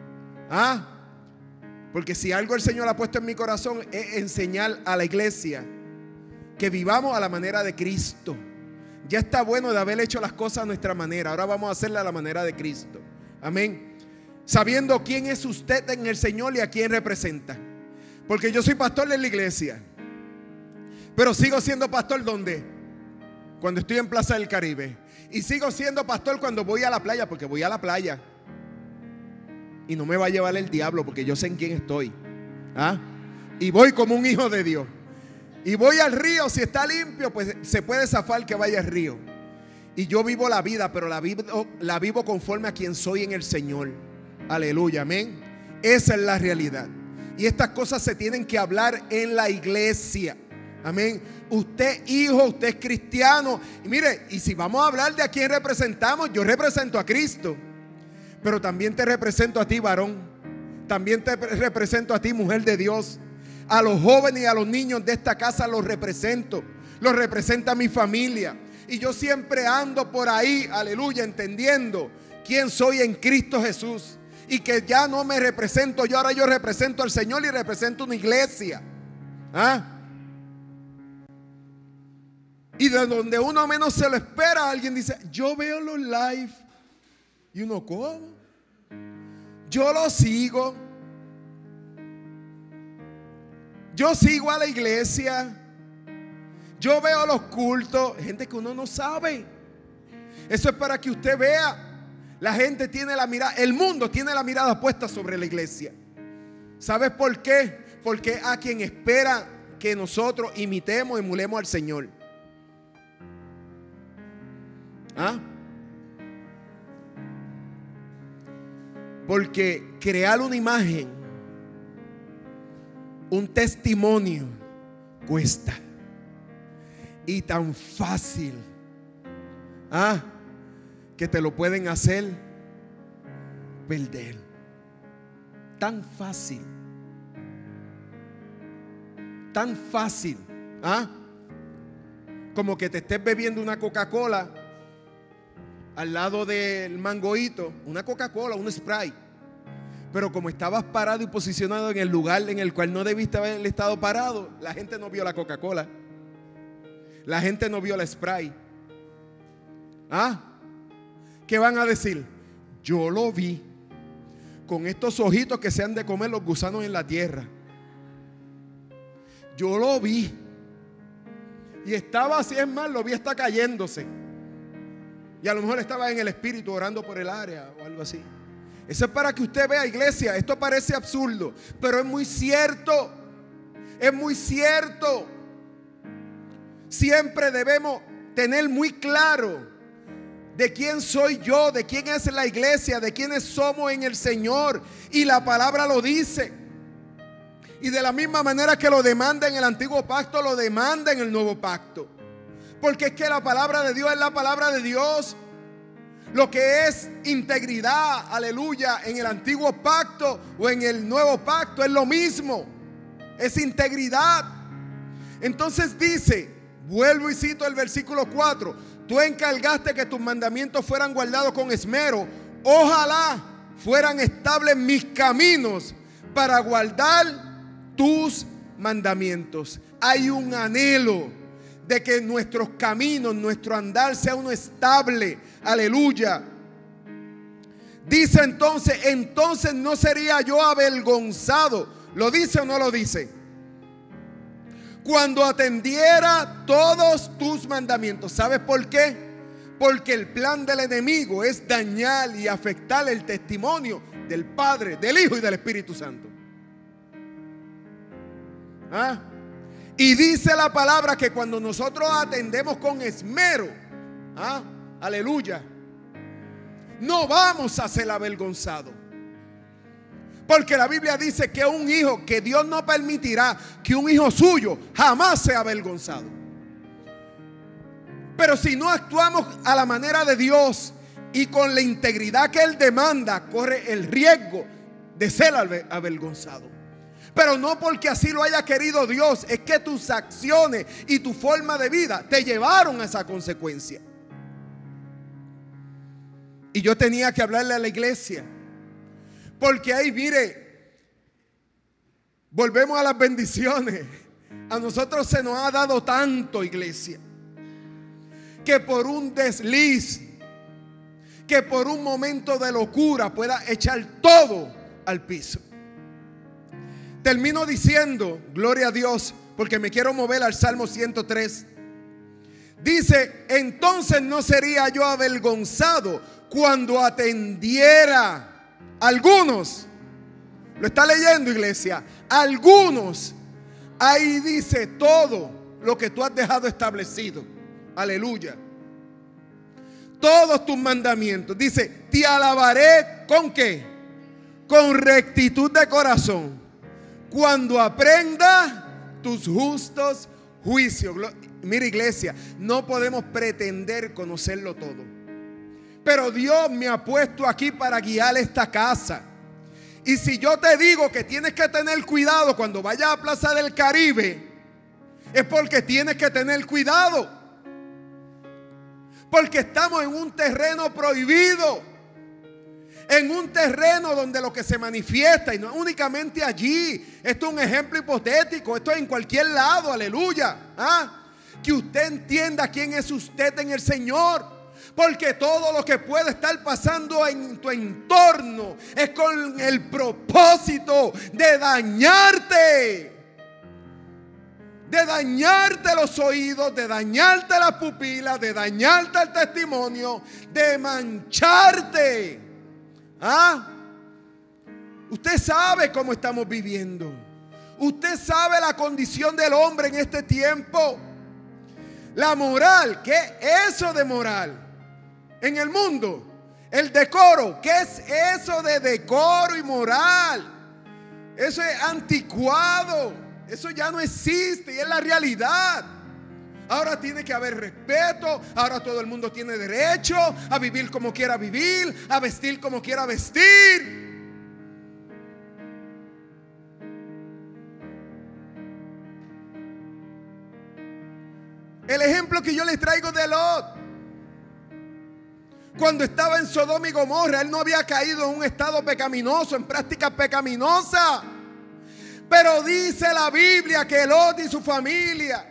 Porque si algo el Señor ha puesto en mi corazón es enseñar a la iglesia que vivamos a la manera de Cristo. Ya está bueno de haber hecho las cosas a nuestra manera. Ahora vamos a hacerla a la manera de Cristo. Amén. Sabiendo quién es usted en el Señor y a quién representa. Porque yo soy pastor de la iglesia, pero sigo siendo pastor ¿dónde? Cuando estoy en Plaza del Caribe. Y sigo siendo pastor cuando voy a la playa, porque voy a la playa y no me va a llevar el diablo, porque yo sé en quién estoy. Y voy como un hijo de Dios. Y voy al río, si está limpio, pues se puede zafar que vaya al río. Y yo vivo la vida, pero la vivo conforme a quien soy en el Señor. Aleluya, amén. Esa es la realidad. Y estas cosas se tienen que hablar en la iglesia. Amén. Usted hijo, usted es cristiano. Y mire, y si vamos a hablar de a quién representamos, yo represento a Cristo. Pero también te represento a ti, varón. También te represento a ti, mujer de Dios. A los jóvenes y a los niños de esta casa los represento. Los representa mi familia. Y yo siempre ando por ahí, aleluya, entendiendo quién soy en Cristo Jesús. Y que ya no me represento yo, ahora yo represento al Señor y represento una iglesia. Y de donde uno menos se lo espera, alguien dice, yo veo los live. Y uno, ¿cómo? Yo lo sigo. Yo sigo a la iglesia. Yo veo los cultos. Gente que uno no sabe. Eso es para que usted vea. La gente tiene la mirada, el mundo tiene la mirada puesta sobre la iglesia. ¿Sabes por qué? Porque a quien espera que nosotros imitemos, emulemos al Señor. Porque crear una imagen, un testimonio, cuesta. Y tan fácil. Que te lo pueden hacer perder. Tan fácil. Tan fácil. Como que te estés bebiendo una Coca-Cola al lado del mangoíto, una Coca-Cola, un Sprite. Pero como estabas parado y posicionado en el lugar en el cual no debiste haber estado parado, la gente no vio la Coca-Cola. La gente no vio la Sprite. ¿Qué van a decir? Yo lo vi con estos ojitos que se han de comer los gusanos en la tierra. Yo lo vi. Y estaba así, es más, lo vi hasta cayéndose. Y a lo mejor estaba en el espíritu orando por el área o algo así. Eso es para que usted vea, iglesia, esto parece absurdo, pero es muy cierto. Es muy cierto. Siempre debemos tener muy claro de quién soy yo, de quién es la iglesia, de quiénes somos en el Señor. Y la palabra lo dice. Y de la misma manera que lo demanda en el antiguo pacto, lo demanda en el nuevo pacto. Porque es que la palabra de Dios es la palabra de Dios. Lo que es integridad, aleluya, en el antiguo pacto o en el nuevo pacto es lo mismo. Es integridad. Entonces dice, Vuelvo y cito el versículo 4. Tú encargaste que tus mandamientos fueran guardados con esmero. Ojalá fueran estables mis caminos para guardar tus mandamientos. Hay un anhelo de que nuestros caminos, nuestro andar sea uno estable. Aleluya. Dice entonces no sería yo avergonzado. ¿Lo dice o no lo dice? Cuando atendiera todos tus mandamientos. ¿Sabes por qué? Porque el plan del enemigo es dañar y afectar el testimonio del Padre, del Hijo y del Espíritu Santo. Y dice la palabra que cuando nosotros atendemos con esmero, aleluya, no vamos a ser avergonzados. Porque la Biblia dice que un hijo, que Dios no permitirá que un hijo suyo jamás sea avergonzado. Pero si no actuamos a la manera de Dios y con la integridad que Él demanda, corre el riesgo de ser avergonzado. Pero no porque así lo haya querido Dios, es que tus acciones y tu forma de vida te llevaron a esa consecuencia. Y yo tenía que hablarle a la iglesia, porque ahí, mire, volvemos a las bendiciones. A nosotros se nos ha dado tanto, iglesia, que por un desliz, que por un momento de locura pueda echar todo al piso. Termino diciendo, gloria a Dios, porque me quiero mover al Salmo 103. Dice, entonces no sería yo avergonzado cuando atendiera. Algunos, lo está leyendo, iglesia, algunos, ahí dice todo lo que tú has dejado establecido. Aleluya. Todos tus mandamientos. Dice, te alabaré ¿con qué? Con rectitud de corazón, cuando aprenda tus justos juicios. Mira, iglesia, no podemos pretender conocerlo todo, pero Dios me ha puesto aquí para guiar esta casa. Y si yo te digo que tienes que tener cuidado cuando vayas a Plaza del Caribe, es porque tienes que tener cuidado, porque estamos en un terreno prohibido, en un terreno donde lo que se manifiesta, y no únicamente allí, esto es un ejemplo hipotético, esto es en cualquier lado, aleluya, que usted entienda quién es usted en el Señor. Porque todo lo que puede estar pasando en tu entorno es con el propósito de dañarte. De dañarte los oídos, de dañarte las pupilas, de dañarte el testimonio, de mancharte. Usted sabe cómo estamos viviendo. Usted sabe la condición del hombre en este tiempo. La moral, ¿qué es eso de moral? En el mundo, el decoro, ¿qué es eso de decoro y moral? Eso es anticuado, eso ya no existe y es la realidad. Ahora tiene que haber respeto, ahora todo el mundo tiene derecho a vivir como quiera vivir, a vestir como quiera vestir. El ejemplo que yo les traigo de Lot. Cuando estaba en Sodoma y Gomorra, él no había caído en un estado pecaminoso, en prácticas pecaminosas. Pero dice la Biblia que Lot y su familia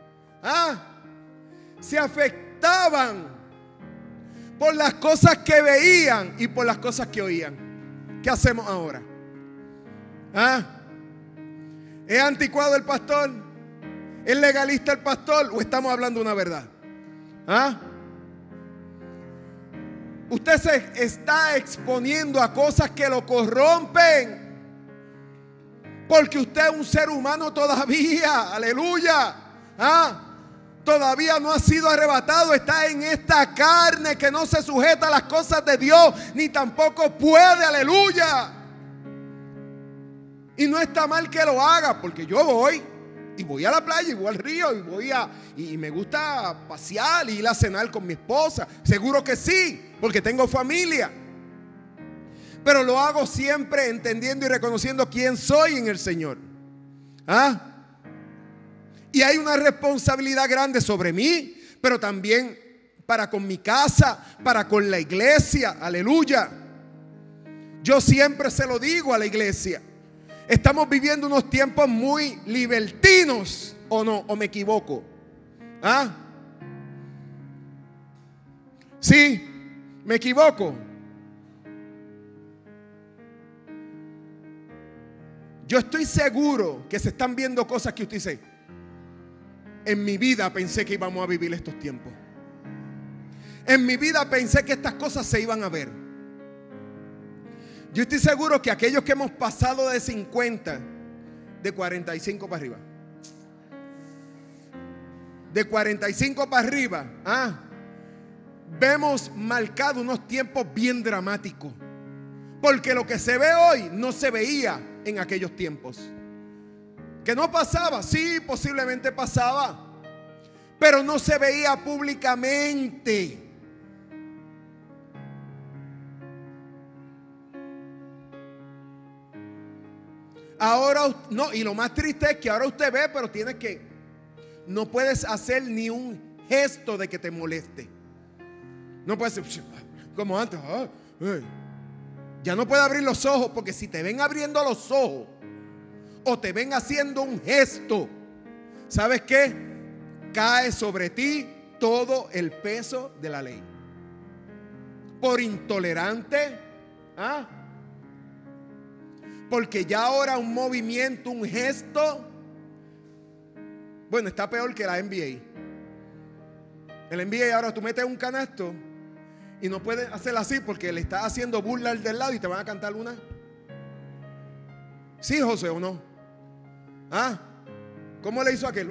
se afectaban por las cosas que veían y por las cosas que oían. ¿Qué hacemos ahora? ¿Es anticuado el pastor? ¿Es legalista el pastor? ¿O estamos hablando una verdad? Usted se está exponiendo a cosas que lo corrompen, porque usted es un ser humano todavía, aleluya. Todavía no ha sido arrebatado, está en esta carne que no se sujeta a las cosas de Dios, ni tampoco puede, aleluya. Y no está mal que lo haga, porque yo voy y voy a la playa y voy al río y me gusta pasear y ir a cenar con mi esposa. Seguro que sí, porque tengo familia. Pero lo hago siempre entendiendo y reconociendo quién soy en el Señor. Y hay una responsabilidad grande sobre mí, pero también para con mi casa, para con la iglesia. Aleluya. Yo siempre se lo digo a la iglesia. Estamos viviendo unos tiempos muy libertinos, ¿o no? ¿O me equivoco? ¿Ah? Sí, me equivoco. Yo estoy seguro que se están viendo cosas que usted dice: en mi vida pensé que íbamos a vivir estos tiempos. En mi vida pensé que estas cosas se iban a ver. Yo estoy seguro que aquellos que hemos pasado de 50, de 45 para arriba, de 45 para arriba, vemos marcado unos tiempos bien dramáticos. Porque lo que se ve hoy no se veía en aquellos tiempos. Que no pasaba, sí, posiblemente pasaba, pero no se veía públicamente. Ahora no, y lo más triste es que ahora usted ve, pero tienes que, no puedes hacer ni un gesto de que te moleste. No puedes ser como antes. Ya no puedes abrir los ojos, porque si te ven abriendo los ojos o te ven haciendo un gesto, ¿sabes qué? Cae sobre ti todo el peso de la ley. Por intolerante, porque ya ahora un movimiento, un gesto, bueno, está peor que la NBA. El NBA ahora tú metes un canasto y no puedes hacerlo así porque le estás haciendo burla al del lado y te van a cantar una. ¿Sí, José, o no? ¿Cómo le hizo aquel?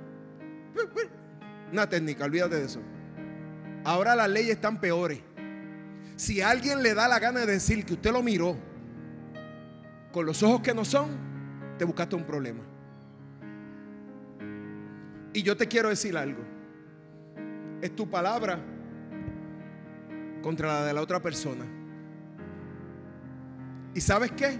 Una técnica, olvídate de eso. Ahora las leyes están peores. Si a alguien le da la gana de decir que usted lo miró con los ojos que no son, te buscaste un problema. Y yo te quiero decir algo. Es tu palabra contra la de la otra persona. ¿Y sabes qué?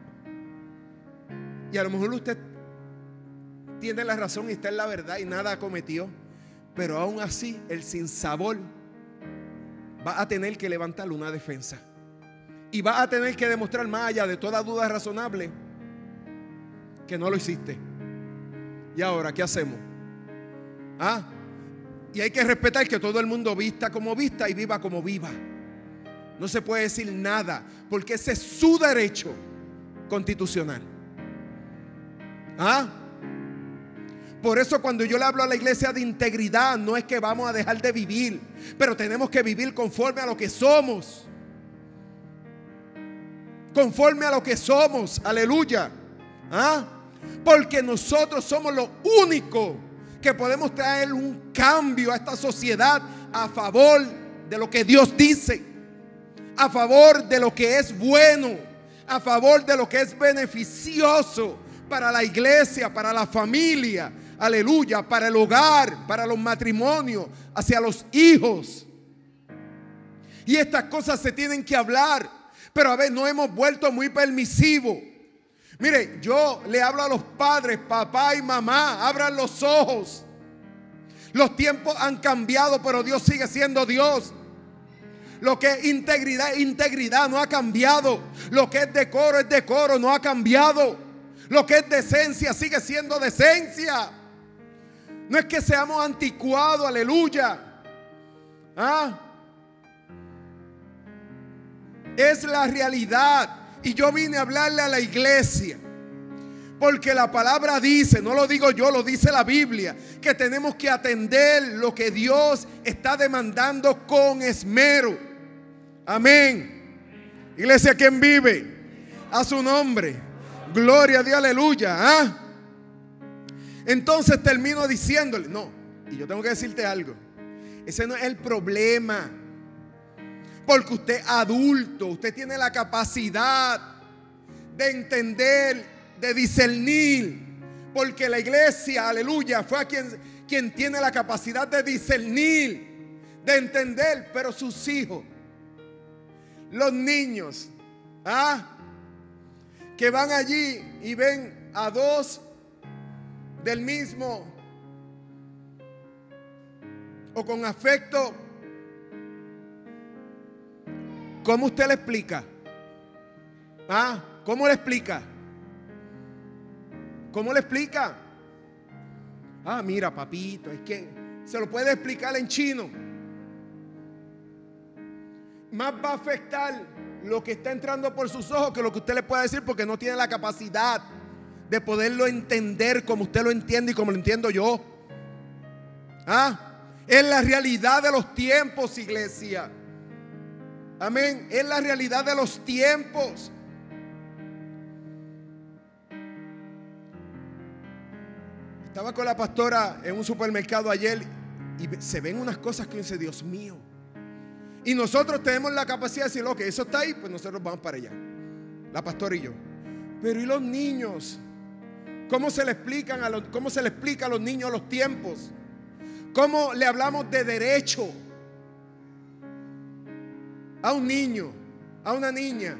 Y a lo mejor usted tiene la razón y está en la verdad y nada cometió, pero aún así el sinsabor va a tener que levantar una defensa y va a tener que demostrar, más allá de toda duda razonable, que no lo hiciste. ¿Y ahora qué hacemos? Y hay que respetar que todo el mundo vista como vista y viva como viva. No se puede decir nada, porque ese es su derecho constitucional. Por eso cuando yo le hablo a la iglesia de integridad, no es que vamos a dejar de vivir, pero tenemos que vivir conforme a lo que somos. Conforme a lo que somos, aleluya. Porque nosotros somos los únicos que podemos traer un cambio a esta sociedad a favor de lo que Dios dice, a favor de lo que es bueno, a favor de lo que es beneficioso para la iglesia, para la familia, aleluya, para el hogar, para los matrimonios, hacia los hijos. Y estas cosas se tienen que hablar, pero a veces nos hemos vuelto muy permisivos. Mire, yo le hablo a los padres, papá y mamá, abran los ojos. Los tiempos han cambiado, pero Dios sigue siendo Dios. Lo que es integridad, integridad, no ha cambiado. Lo que es decoro, no ha cambiado. Lo que es decencia, sigue siendo decencia. No es que seamos anticuados, aleluya. Es la realidad. Y yo vine a hablarle a la iglesia, porque la palabra dice, no lo digo yo, lo dice la Biblia, que tenemos que atender lo que Dios está demandando con esmero. Amén. Iglesia, ¿quién vive? A su nombre. Gloria a Dios, aleluya. Entonces termino diciéndole, no, y yo tengo que decirte algo. Ese no es el problema. Porque usted es adulto, usted tiene la capacidad de entender, de discernir. Porque la iglesia, aleluya, fue a quien tiene la capacidad de discernir, de entender. Pero sus hijos, los niños, que van allí y ven a dos del mismo o con afecto, ¿cómo usted le explica? ¿Cómo le explica? ¿Cómo le explica? Mira, papito, es que se lo puede explicar en chino. Más va a afectar lo que está entrando por sus ojos que lo que usted le pueda decir, porque no tiene la capacidad de poderlo entender como usted lo entiende y como lo entiendo yo. Es la realidad de los tiempos, iglesia. Amén. Es la realidad de los tiempos. Estaba con la pastora en un supermercado ayer y se ven unas cosas que dice, Dios mío. Y nosotros tenemos la capacidad de decir, ok, eso está ahí, pues nosotros vamos para allá, la pastora y yo. Pero ¿y los niños? ¿Cómo se le explica a los niños los tiempos? ¿Cómo le hablamos de derecho a un niño, a una niña?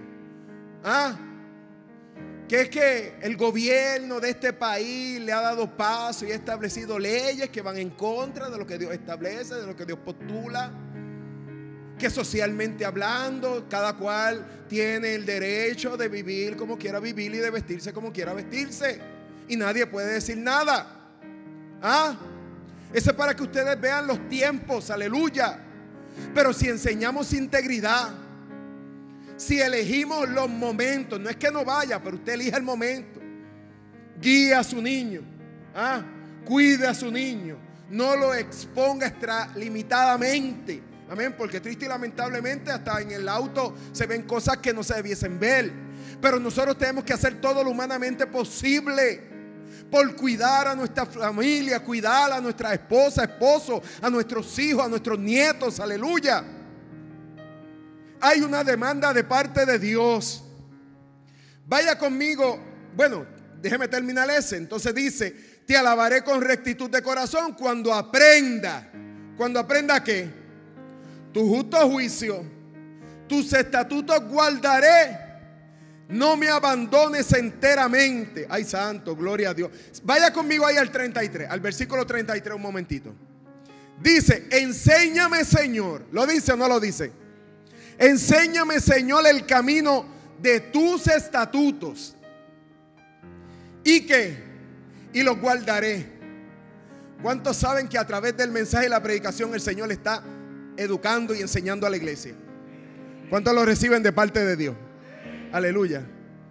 Que es que el gobierno de este país le ha dado paso y ha establecido leyes que van en contra de lo que Dios establece, de lo que Dios postula. Que socialmente hablando, cada cual tiene el derecho de vivir como quiera vivir y de vestirse como quiera vestirse. Y nadie puede decir nada. Eso es para que ustedes vean los tiempos, aleluya. Pero si enseñamos integridad, si elegimos los momentos, no es que no vaya, pero usted elige el momento. Guíe a su niño, cuide a su niño, no lo exponga extralimitadamente. Amén, porque triste y lamentablemente hasta en el auto se ven cosas que no se debiesen ver. Pero nosotros tenemos que hacer todo lo humanamente posible por cuidar a nuestra familia, cuidar a nuestra esposa, esposo, a nuestros hijos, a nuestros nietos, aleluya. Hay una demanda de parte de Dios. Vaya conmigo, bueno, déjeme terminar ese. Entonces dice, te alabaré con rectitud de corazón cuando aprenda. ¿Cuando aprenda qué? Tu justo juicio, tus estatutos guardaré, no me abandones enteramente. Ay, santo, gloria a Dios. Vaya conmigo ahí al 33, al versículo 33 un momentito. Dice, enséñame, Señor. ¿Lo dice o no lo dice? Enséñame, Señor, el camino de tus estatutos. ¿Y qué? Y los guardaré. ¿Cuántos saben que a través del mensaje y la predicación el Señor está educando y enseñando a la iglesia? ¿Cuántos lo reciben de parte de Dios? Aleluya.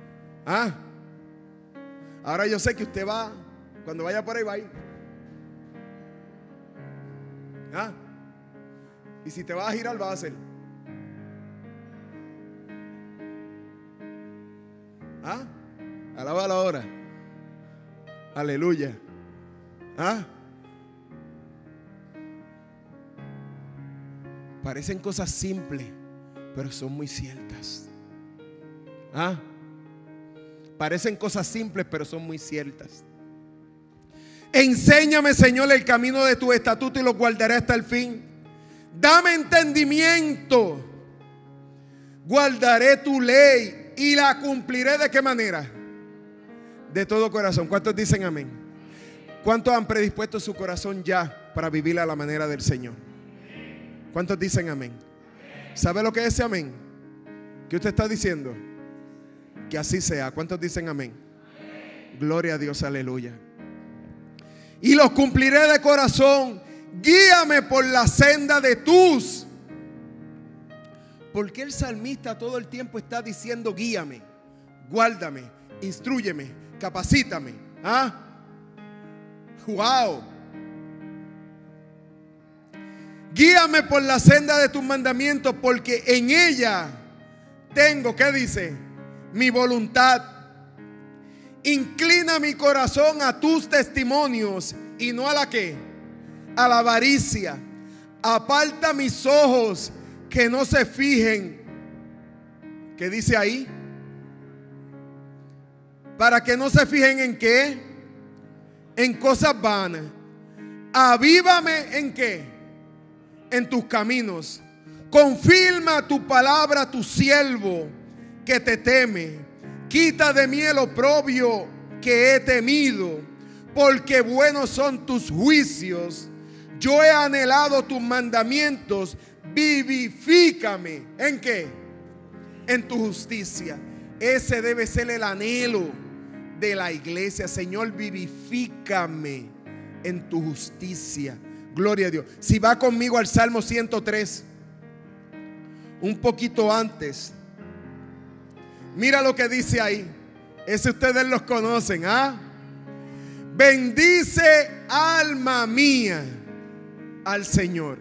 Ahora yo sé que usted va, cuando vaya por ahí va a ir. Y si te vas a girar, vas a hacer. Alaba la hora. Aleluya. Parecen cosas simples, pero son muy ciertas. Parecen cosas simples, pero son muy ciertas. Enséñame, Señor, el camino de tu estatuto y lo guardaré hasta el fin. Dame entendimiento. Guardaré tu ley y la cumpliré. ¿De qué manera? De todo corazón. ¿Cuántos dicen amén? ¿Cuántos han predispuesto su corazón ya para vivir a la manera del Señor? ¿Cuántos dicen amén? ¿Sabe lo que es ese amén? ¿Qué usted está diciendo? Que así sea. ¿Cuántos dicen amén? Gloria a Dios, aleluya. Y los cumpliré de corazón. Guíame por la senda de tus. ¿Por qué el salmista todo el tiempo está diciendo guíame, guárdame, instrúyeme, capacítame? Wow. Guíame por la senda de tus mandamientos, porque en ella tengo, ¿qué dice? Mi voluntad. Inclina mi corazón a tus testimonios y no a la ¿qué? A la avaricia. Aparta mis ojos que no se fijen. ¿Qué dice ahí? Para que no se fijen en qué? En cosas vanas. Avívame en qué? En tus caminos. Confirma tu palabra a tu siervo que te teme. Quita de mí el oprobio que he temido, porque buenos son tus juicios. Yo he anhelado tus mandamientos, vivifícame. ¿En qué? En tu justicia. Ese debe ser el anhelo de la iglesia. Señor, vivifícame en tu justicia. Gloria a Dios. Si va conmigo al Salmo 103, un poquito antes, mira lo que dice ahí. Ese ustedes los conocen, ¿ah? Bendice, alma mía, al Señor,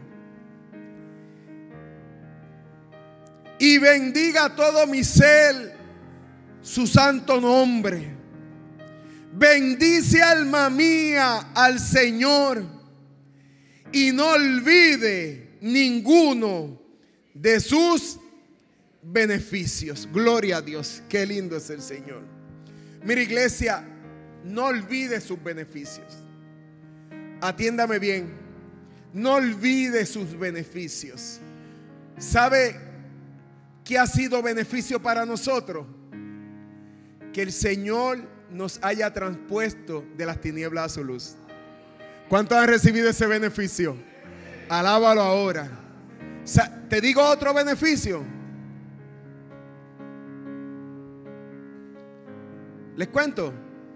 y bendiga todo mi ser su santo nombre. Bendice, alma mía, al Señor, y no olvide ninguno de sus beneficios. Gloria a Dios, qué lindo es el Señor. Mira, iglesia, no olvide sus beneficios. Atiéndame bien, no olvide sus beneficios. ¿Sabe qué ha sido beneficio para nosotros? Que el Señor nos haya transpuesto de las tinieblas a su luz. ¿Cuántos han recibido ese beneficio? Alábalo ahora. Te digo otro beneficio. ¿Les cuento?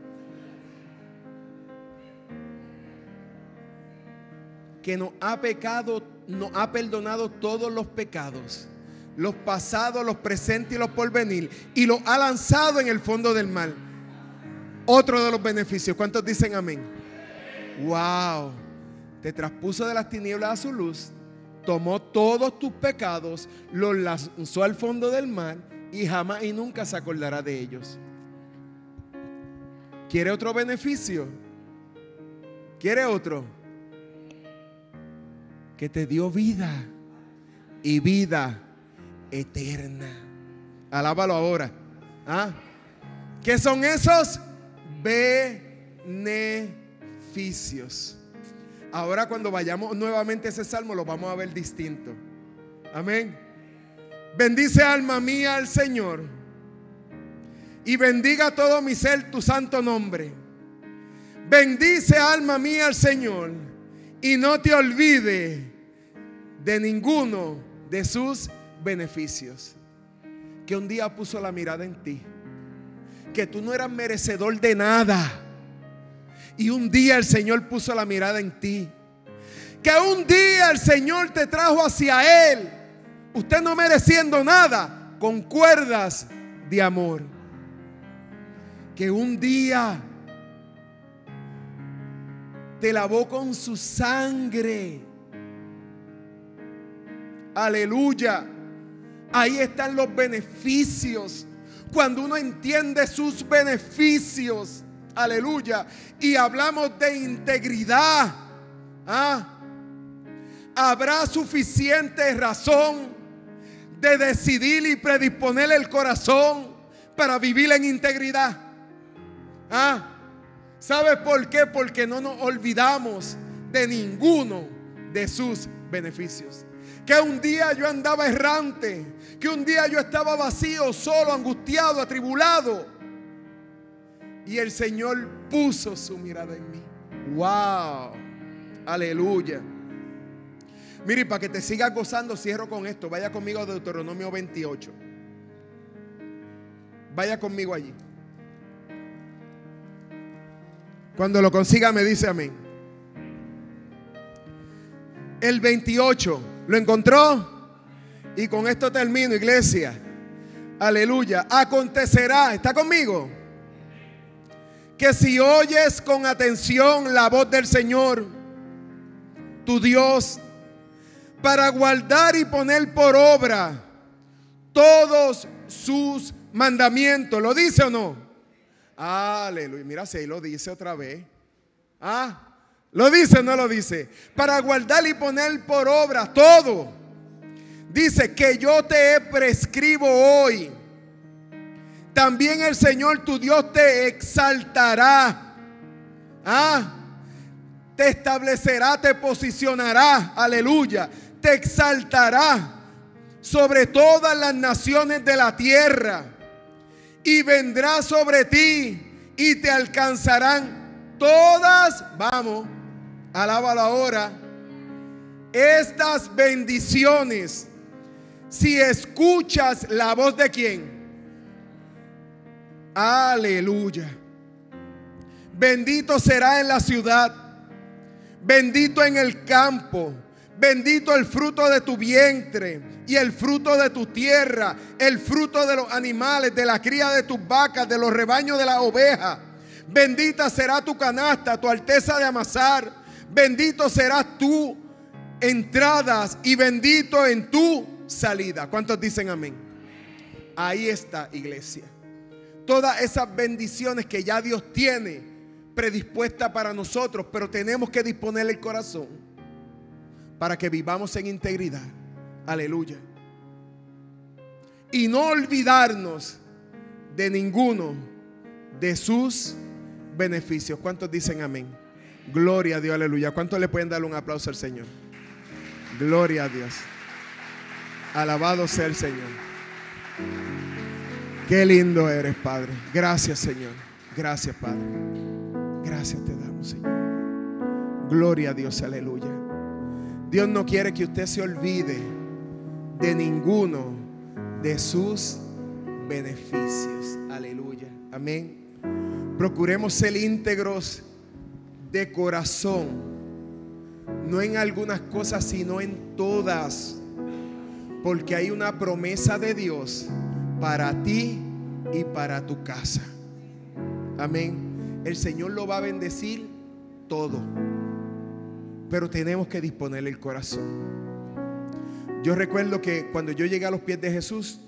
Que nos ha perdonado todos los pecados, los pasados, los presentes y los por venir, y los ha lanzado en el fondo del mar. Otro de los beneficios. ¿Cuántos dicen amén? Wow. Te traspuso de las tinieblas a su luz, tomó todos tus pecados, los lanzó al fondo del mar y jamás y nunca se acordará de ellos. ¿Quiere otro beneficio? ¿Quiere otro? Que te dio vida y vida eterna. Alábalo ahora. ¿Ah? ¿Qué son esos beneficios? Ahora cuando vayamos nuevamente a ese salmo lo vamos a ver distinto. Amén. Bendice, alma mía, al Señor, y bendiga todo mi ser tu santo nombre. Bendice, alma mía, al Señor, y no te olvides de ninguno de sus beneficios. Que un día puso la mirada en ti, que tú no eras merecedor de nada, y un día el Señor puso la mirada en ti. Que un día el Señor te trajo hacia Él, usted no mereciendo nada, con cuerdas de amor. Que un día te lavó con su sangre. Aleluya. Ahí están los beneficios. Cuando uno entiende sus beneficios, aleluya, y hablamos de integridad, habrá suficiente razón de decidir y predisponer el corazón para vivir en integridad. ¿Sabe por qué? Porque no nos olvidamos de ninguno de sus beneficios. Que un día yo andaba errante, que un día yo estaba vacío, solo, angustiado, atribulado, y el Señor puso su mirada en mí. Wow, aleluya. Mire, para que te sigas gozando, cierro con esto. Vaya conmigo a Deuteronomio 28. Vaya conmigo allí. Cuando lo consiga me dice amén. El 28, ¿lo encontró? Y con esto termino, iglesia. Aleluya. Acontecerá, ¿está conmigo? Que si oyes con atención la voz del Señor, tu Dios, para guardar y poner por obra todos sus mandamientos. ¿Lo dice o no? Aleluya. Mira, si ahí lo dice otra vez. ¿Lo dice o no lo dice? Para guardar y poner por obra todo. Dice que yo te prescribo hoy. También el Señor tu Dios te exaltará. Te establecerá, te posicionará. Aleluya. Te exaltará sobre todas las naciones de la tierra. Y vendrá sobre ti y te alcanzarán todas. Vamos, alábalo ahora. estas bendiciones si escuchas la voz de quién. Aleluya. Bendito será en la ciudad, bendito en el campo, bendito el fruto de tu vientre y el fruto de tu tierra, el fruto de los animales, de la cría de tus vacas, de los rebaños de las ovejas. Bendita será tu canasta, tu alteza de amasar. Bendito serás tú entradas y bendito en tu salida. ¿Cuántos dicen amén? Ahí está, iglesia. Todas esas bendiciones que ya Dios tiene predispuesta para nosotros, pero tenemos que disponer el corazón para que vivamos en integridad. Aleluya. Y no olvidarnos de ninguno de sus beneficios. ¿Cuántos dicen amén? Gloria a Dios, aleluya. ¿Cuántos le pueden dar un aplauso al Señor? Gloria a Dios. Alabado sea el Señor. Qué lindo eres, Padre. Gracias, Señor. Gracias, Padre. Gracias te damos, Señor. Gloria a Dios, aleluya. Dios no quiere que usted se olvide de ninguno de sus beneficios. Aleluya. Amén. Procuremos ser íntegros de corazón, no en algunas cosas, sino en todas, porque hay una promesa de Dios para ti y para tu casa. Amén. El Señor lo va a bendecir todo, pero tenemos que disponer el corazón. Yo recuerdo que cuando yo llegué a los pies de Jesús,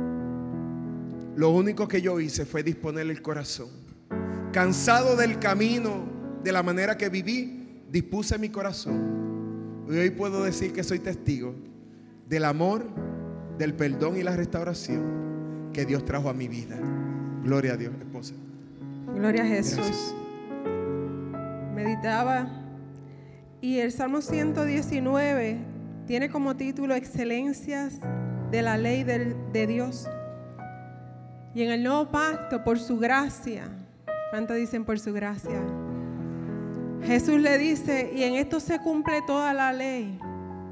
lo único que yo hice fue disponer el corazón. Cansado del camino, de la manera que viví, dispuse mi corazón. Y hoy puedo decir que soy testigo del amor, del perdón y la restauración que Dios trajo a mi vida. Gloria a Dios, esposa. Gloria a Jesús. Gracias. Meditaba y el Salmo 119 tiene como título Excelencias de la ley de Dios. Y en el nuevo pacto, por su gracia, ¿cuánto dicen por su gracia? Jesús le dice, y en esto se cumple toda la ley.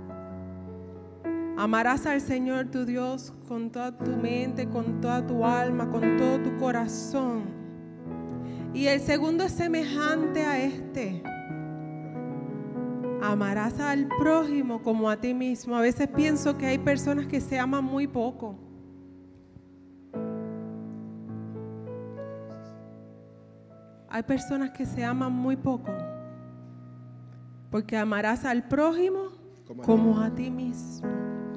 Amarás al Señor tu Dios con toda tu mente, con toda tu alma, con todo tu corazón. Y el segundo es semejante a este. Amarás al prójimo como a ti mismo. A veces pienso que hay personas que se aman muy poco. Hay personas que se aman muy poco. Porque amarás al prójimo como a ti mismo.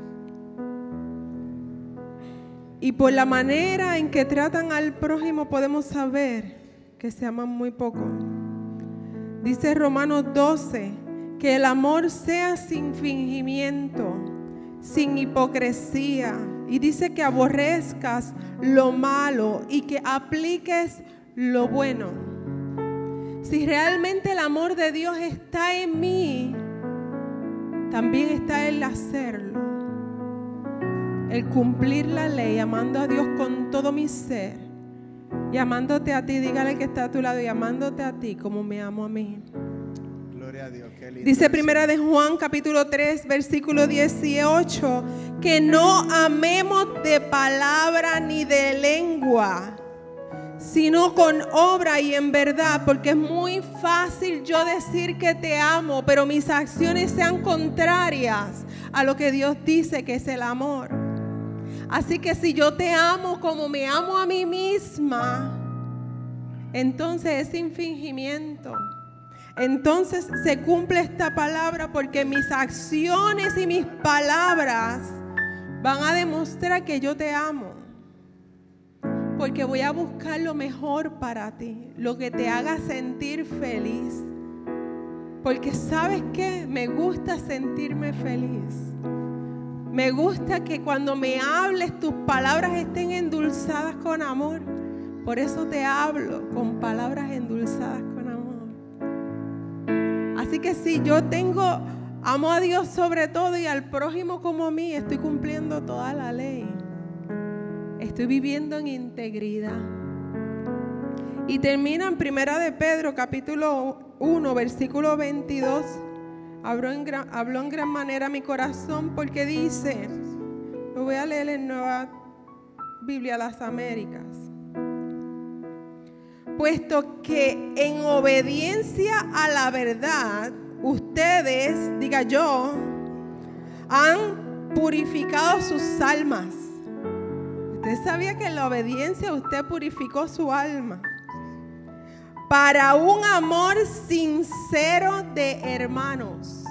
Y por la manera en que tratan al prójimo podemos saber que se aman muy poco. Dice Romanos 12 que el amor sea sin fingimiento, sin hipocresía. Y dice que aborrezcas lo malo y que apliques lo bueno. Si realmente el amor de Dios está en mí, también está el hacerlo. El cumplir la ley, amando a Dios con todo mi ser. Y amándote a ti, dígale que está a tu lado, y amándote a ti como me amo a mí. Gloria a Dios, qué lindo. Dice Primera de Juan, capítulo 3, versículo 18, que no amemos de palabra ni de lengua, sino con obra y en verdad, porque es muy fácil yo decir que te amo, pero mis acciones sean contrarias a lo que Dios dice que es el amor. Así que si yo te amo como me amo a mí misma, entonces es sin fingimiento. Entonces se cumple esta palabra, porque mis acciones y mis palabras van a demostrar que yo te amo. Porque voy a buscar lo mejor para ti, lo que te haga sentir feliz. Porque ¿sabes qué? Me gusta sentirme feliz. Me gusta que cuando me hables tus palabras estén endulzadas con amor. Por eso te hablo con palabras endulzadas con amor. Así que si yo amo a Dios sobre todo y al prójimo como a mí, estoy cumpliendo toda la ley. Estoy viviendo en integridad. Y termina en Primera de Pedro, capítulo 1, versículo 22. habló en gran manera a mi corazón, porque dice, lo voy a leer en Nueva Biblia Las Américas: puesto que en obediencia a la verdad, ustedes, diga yo, han purificado sus almas. Usted sabía que en la obediencia usted purificó su alma para un amor sincero de hermanos.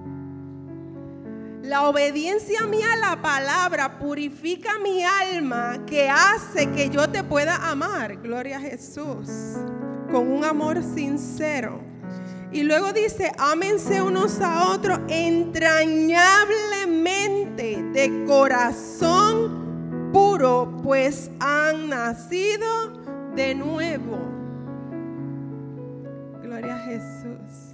La obediencia mía a la palabra purifica mi alma, que hace que yo te pueda amar, gloria a Jesús, con un amor sincero. Y luego dice, ámense unos a otros entrañablemente, de corazón puro, pues han nacido de nuevo. Gloria a Jesús.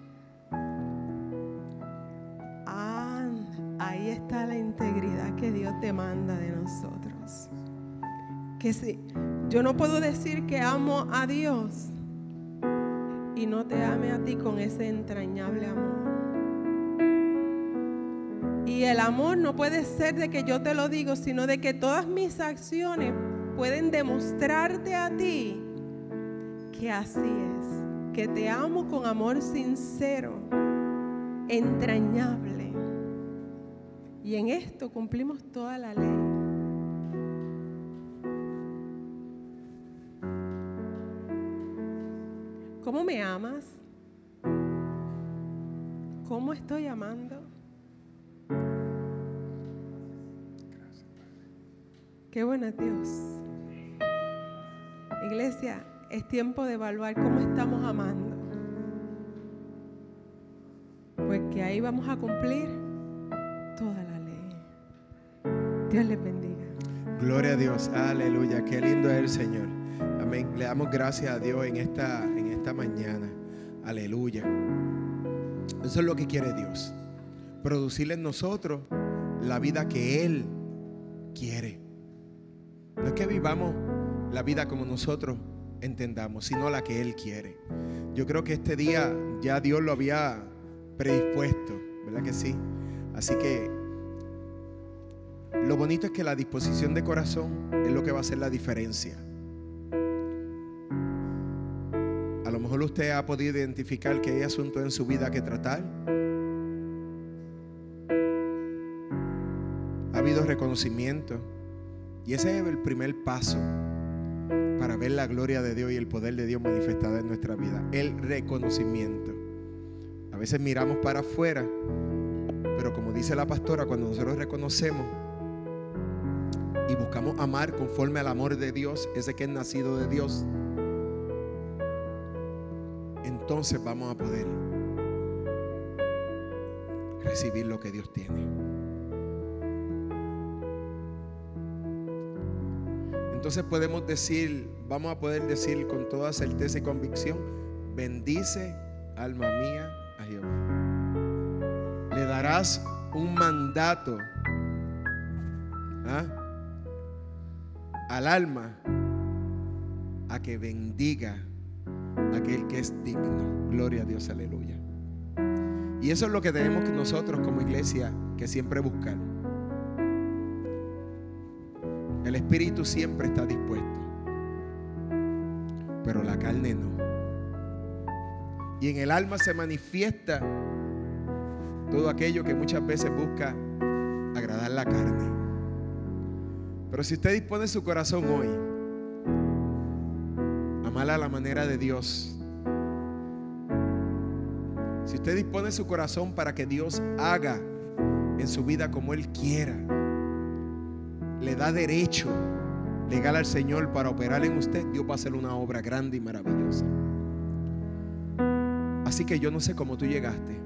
Ahí está la integridad que Dios demanda de nosotros. Que si yo no puedo decir que amo a Dios y no te ame a ti con ese entrañable amor. Y el amor no puede ser de que yo te lo digo, sino de que todas mis acciones pueden demostrarte a ti que así es, que te amo con amor sincero, entrañable. Y en esto cumplimos toda la ley. ¿Cómo me amas? ¿Cómo estoy amando? Qué bueno es Dios. Iglesia, es tiempo de evaluar cómo estamos amando, porque ahí vamos a cumplir toda la ley. Dios les bendiga. Gloria a Dios, aleluya, qué lindo es el Señor. Amén. Le damos gracias a Dios en esta mañana. Aleluya. Eso es lo que quiere Dios, producirle en nosotros la vida que Él quiere. No es que vivamos la vida como nosotros entendamos, sino la que Él quiere. Yo creo que este día ya Dios lo había predispuesto, ¿verdad que sí? Así que lo bonito es que la disposición de corazón es lo que va a hacer la diferencia. A lo mejor usted ha podido identificar que hay asuntos en su vida que tratar. Ha habido reconocimiento. Y ese es el primer paso para ver la gloria de Dios y el poder de Dios manifestada en nuestra vida. El reconocimiento. A veces miramos para afuera, pero como dice la pastora, cuando nosotros reconocemos y buscamos amar conforme al amor de Dios, ese que es nacido de Dios, entonces vamos a poder recibir lo que Dios tiene. Entonces podemos decir, vamos a poder decir con toda certeza y convicción: bendice, alma mía, a Jehová. Le darás un mandato al alma a que bendiga a aquel que es digno. Gloria a Dios, aleluya. Y eso es lo que tenemos que nosotros como iglesia que siempre buscar. El espíritu siempre está dispuesto, pero la carne no. Y en el alma se manifiesta todo aquello que muchas veces busca agradar la carne. Pero si usted dispone su corazón hoy, amar a la manera de Dios. Si usted dispone su corazón para que Dios haga en su vida como Él quiera, le da derecho legal al Señor para operar en usted, Dios va a hacer una obra grande y maravillosa. Así que yo no sé cómo tú llegaste.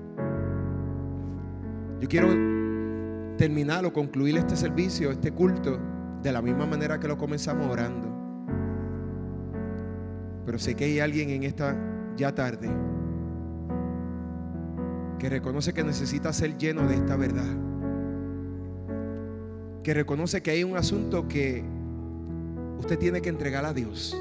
Yo quiero terminar o concluir este servicio, este culto, de la misma manera que lo comenzamos, orando. Pero sé que hay alguien en esta ya tarde que reconoce que necesita ser lleno de esta verdad, que reconoce que hay un asunto que usted tiene que entregar a Dios.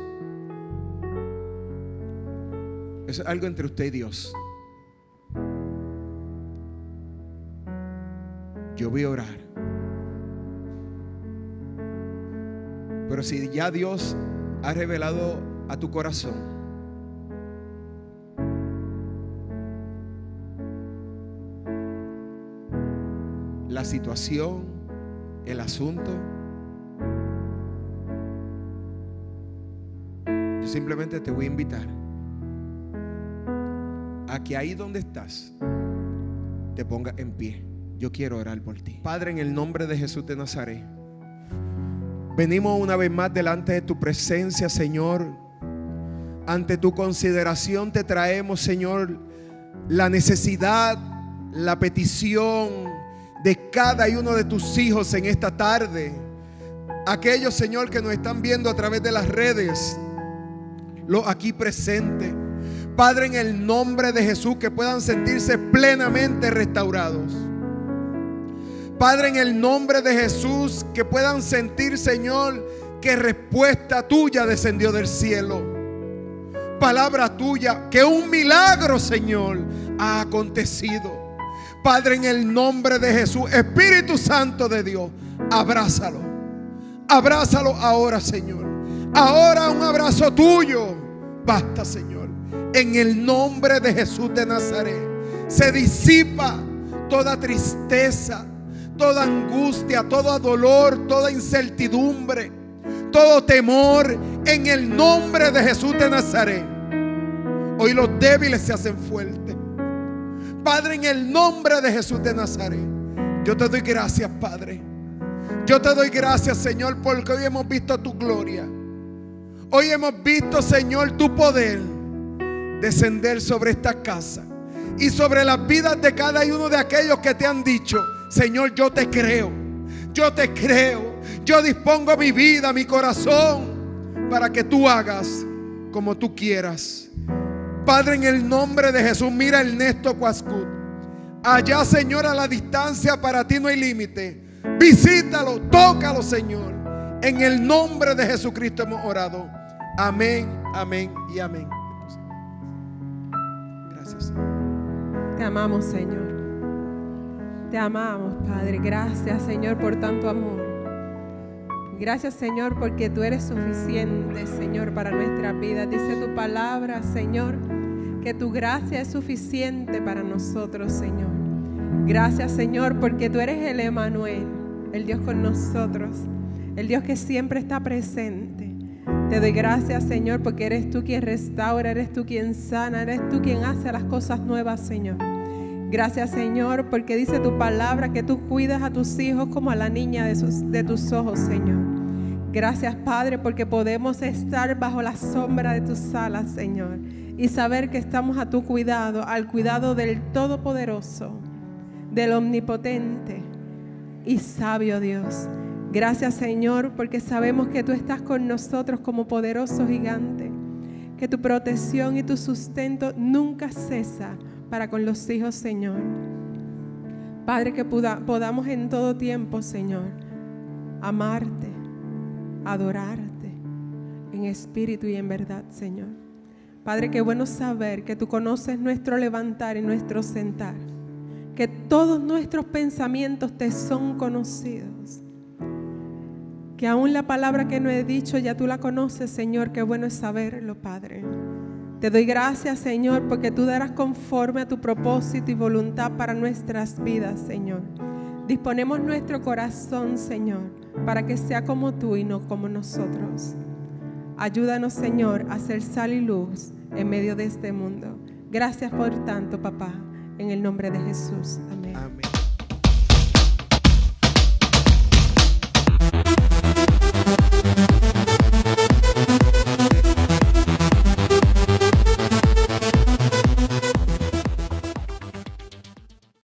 Eso es algo entre usted y Dios. yo voy a orar. Pero si ya Dios ha revelado a tu corazón la situación, el asunto, yo simplemente te voy a invitar a que ahí donde estás te pongas en pie. Yo quiero orar por ti. Padre, en el nombre de Jesús de Nazaret, venimos una vez más delante de tu presencia, Señor. Ante tu consideración te traemos, Señor, la necesidad, la petición de cada uno de tus hijos en esta tarde. Aquellos, Señor, que nos están viendo a través de las redes, los aquí presentes. Padre, en el nombre de Jesús, que puedan sentirse plenamente restaurados. Padre, en el nombre de Jesús, que puedan sentir, Señor, que respuesta tuya descendió del cielo. Palabra tuya, que un milagro, Señor, ha acontecido. Padre, en el nombre de Jesús, Espíritu Santo de Dios, abrázalo. Abrázalo ahora, Señor. Ahora un abrazo tuyo basta, Señor. En el nombre de Jesús de Nazaret, se disipa toda tristeza, toda angustia, todo dolor, toda incertidumbre, todo temor. En el nombre de Jesús de Nazaret, hoy los débiles se hacen fuertes. Padre, en el nombre de Jesús de Nazaret, yo te doy gracias, Padre. Yo te doy gracias, Señor, porque hoy hemos visto tu gloria. Hoy hemos visto, Señor, tu poder descender sobre esta casa y sobre las vidas de cada uno de aquellos que te han dicho: Señor, yo te creo, yo te creo, yo dispongo mi vida, mi corazón, para que tú hagas como tú quieras. Padre, en el nombre de Jesús, mira a Ernesto Cuascut. Allá, Señor, a la distancia para ti no hay límite. Visítalo, tócalo, Señor. En el nombre de Jesucristo hemos orado. Amén, amén y amén. Gracias. Te amamos, Señor. Te amamos, Padre. Gracias, Señor, por tanto amor. Gracias, Señor, porque tú eres suficiente, Señor, para nuestra vida. Dice tu palabra, Señor, que tu gracia es suficiente para nosotros, Señor. Gracias, Señor, porque tú eres el Emmanuel, el Dios con nosotros, el Dios que siempre está presente. Te doy gracias, Señor, porque eres tú quien restaura, eres tú quien sana, eres tú quien hace las cosas nuevas, Señor. Gracias, Señor, porque dice tu palabra que tú cuidas a tus hijos como a la niña de tus ojos, Señor. Gracias, Padre, porque podemos estar bajo la sombra de tus alas, Señor, y saber que estamos a tu cuidado, al cuidado del Todopoderoso, del Omnipotente y sabio Dios. Gracias, Señor, porque sabemos que tú estás con nosotros como poderoso gigante, que tu protección y tu sustento nunca cesa para con los hijos, Señor. Padre, que podamos en todo tiempo, Señor, amarte, adorarte en espíritu y en verdad, Señor. Padre, qué bueno saber que tú conoces nuestro levantar y nuestro sentar, que todos nuestros pensamientos te son conocidos, que aún la palabra que no he dicho ya tú la conoces, Señor. Qué bueno es saberlo, Padre. Te doy gracias, Señor, porque tú darás conforme a tu propósito y voluntad para nuestras vidas, Señor. Disponemos nuestro corazón, Señor, para que sea como tú y no como nosotros. Ayúdanos, Señor, a ser sal y luz en medio de este mundo. Gracias por tanto, papá, en el nombre de Jesús. Amén. Amén.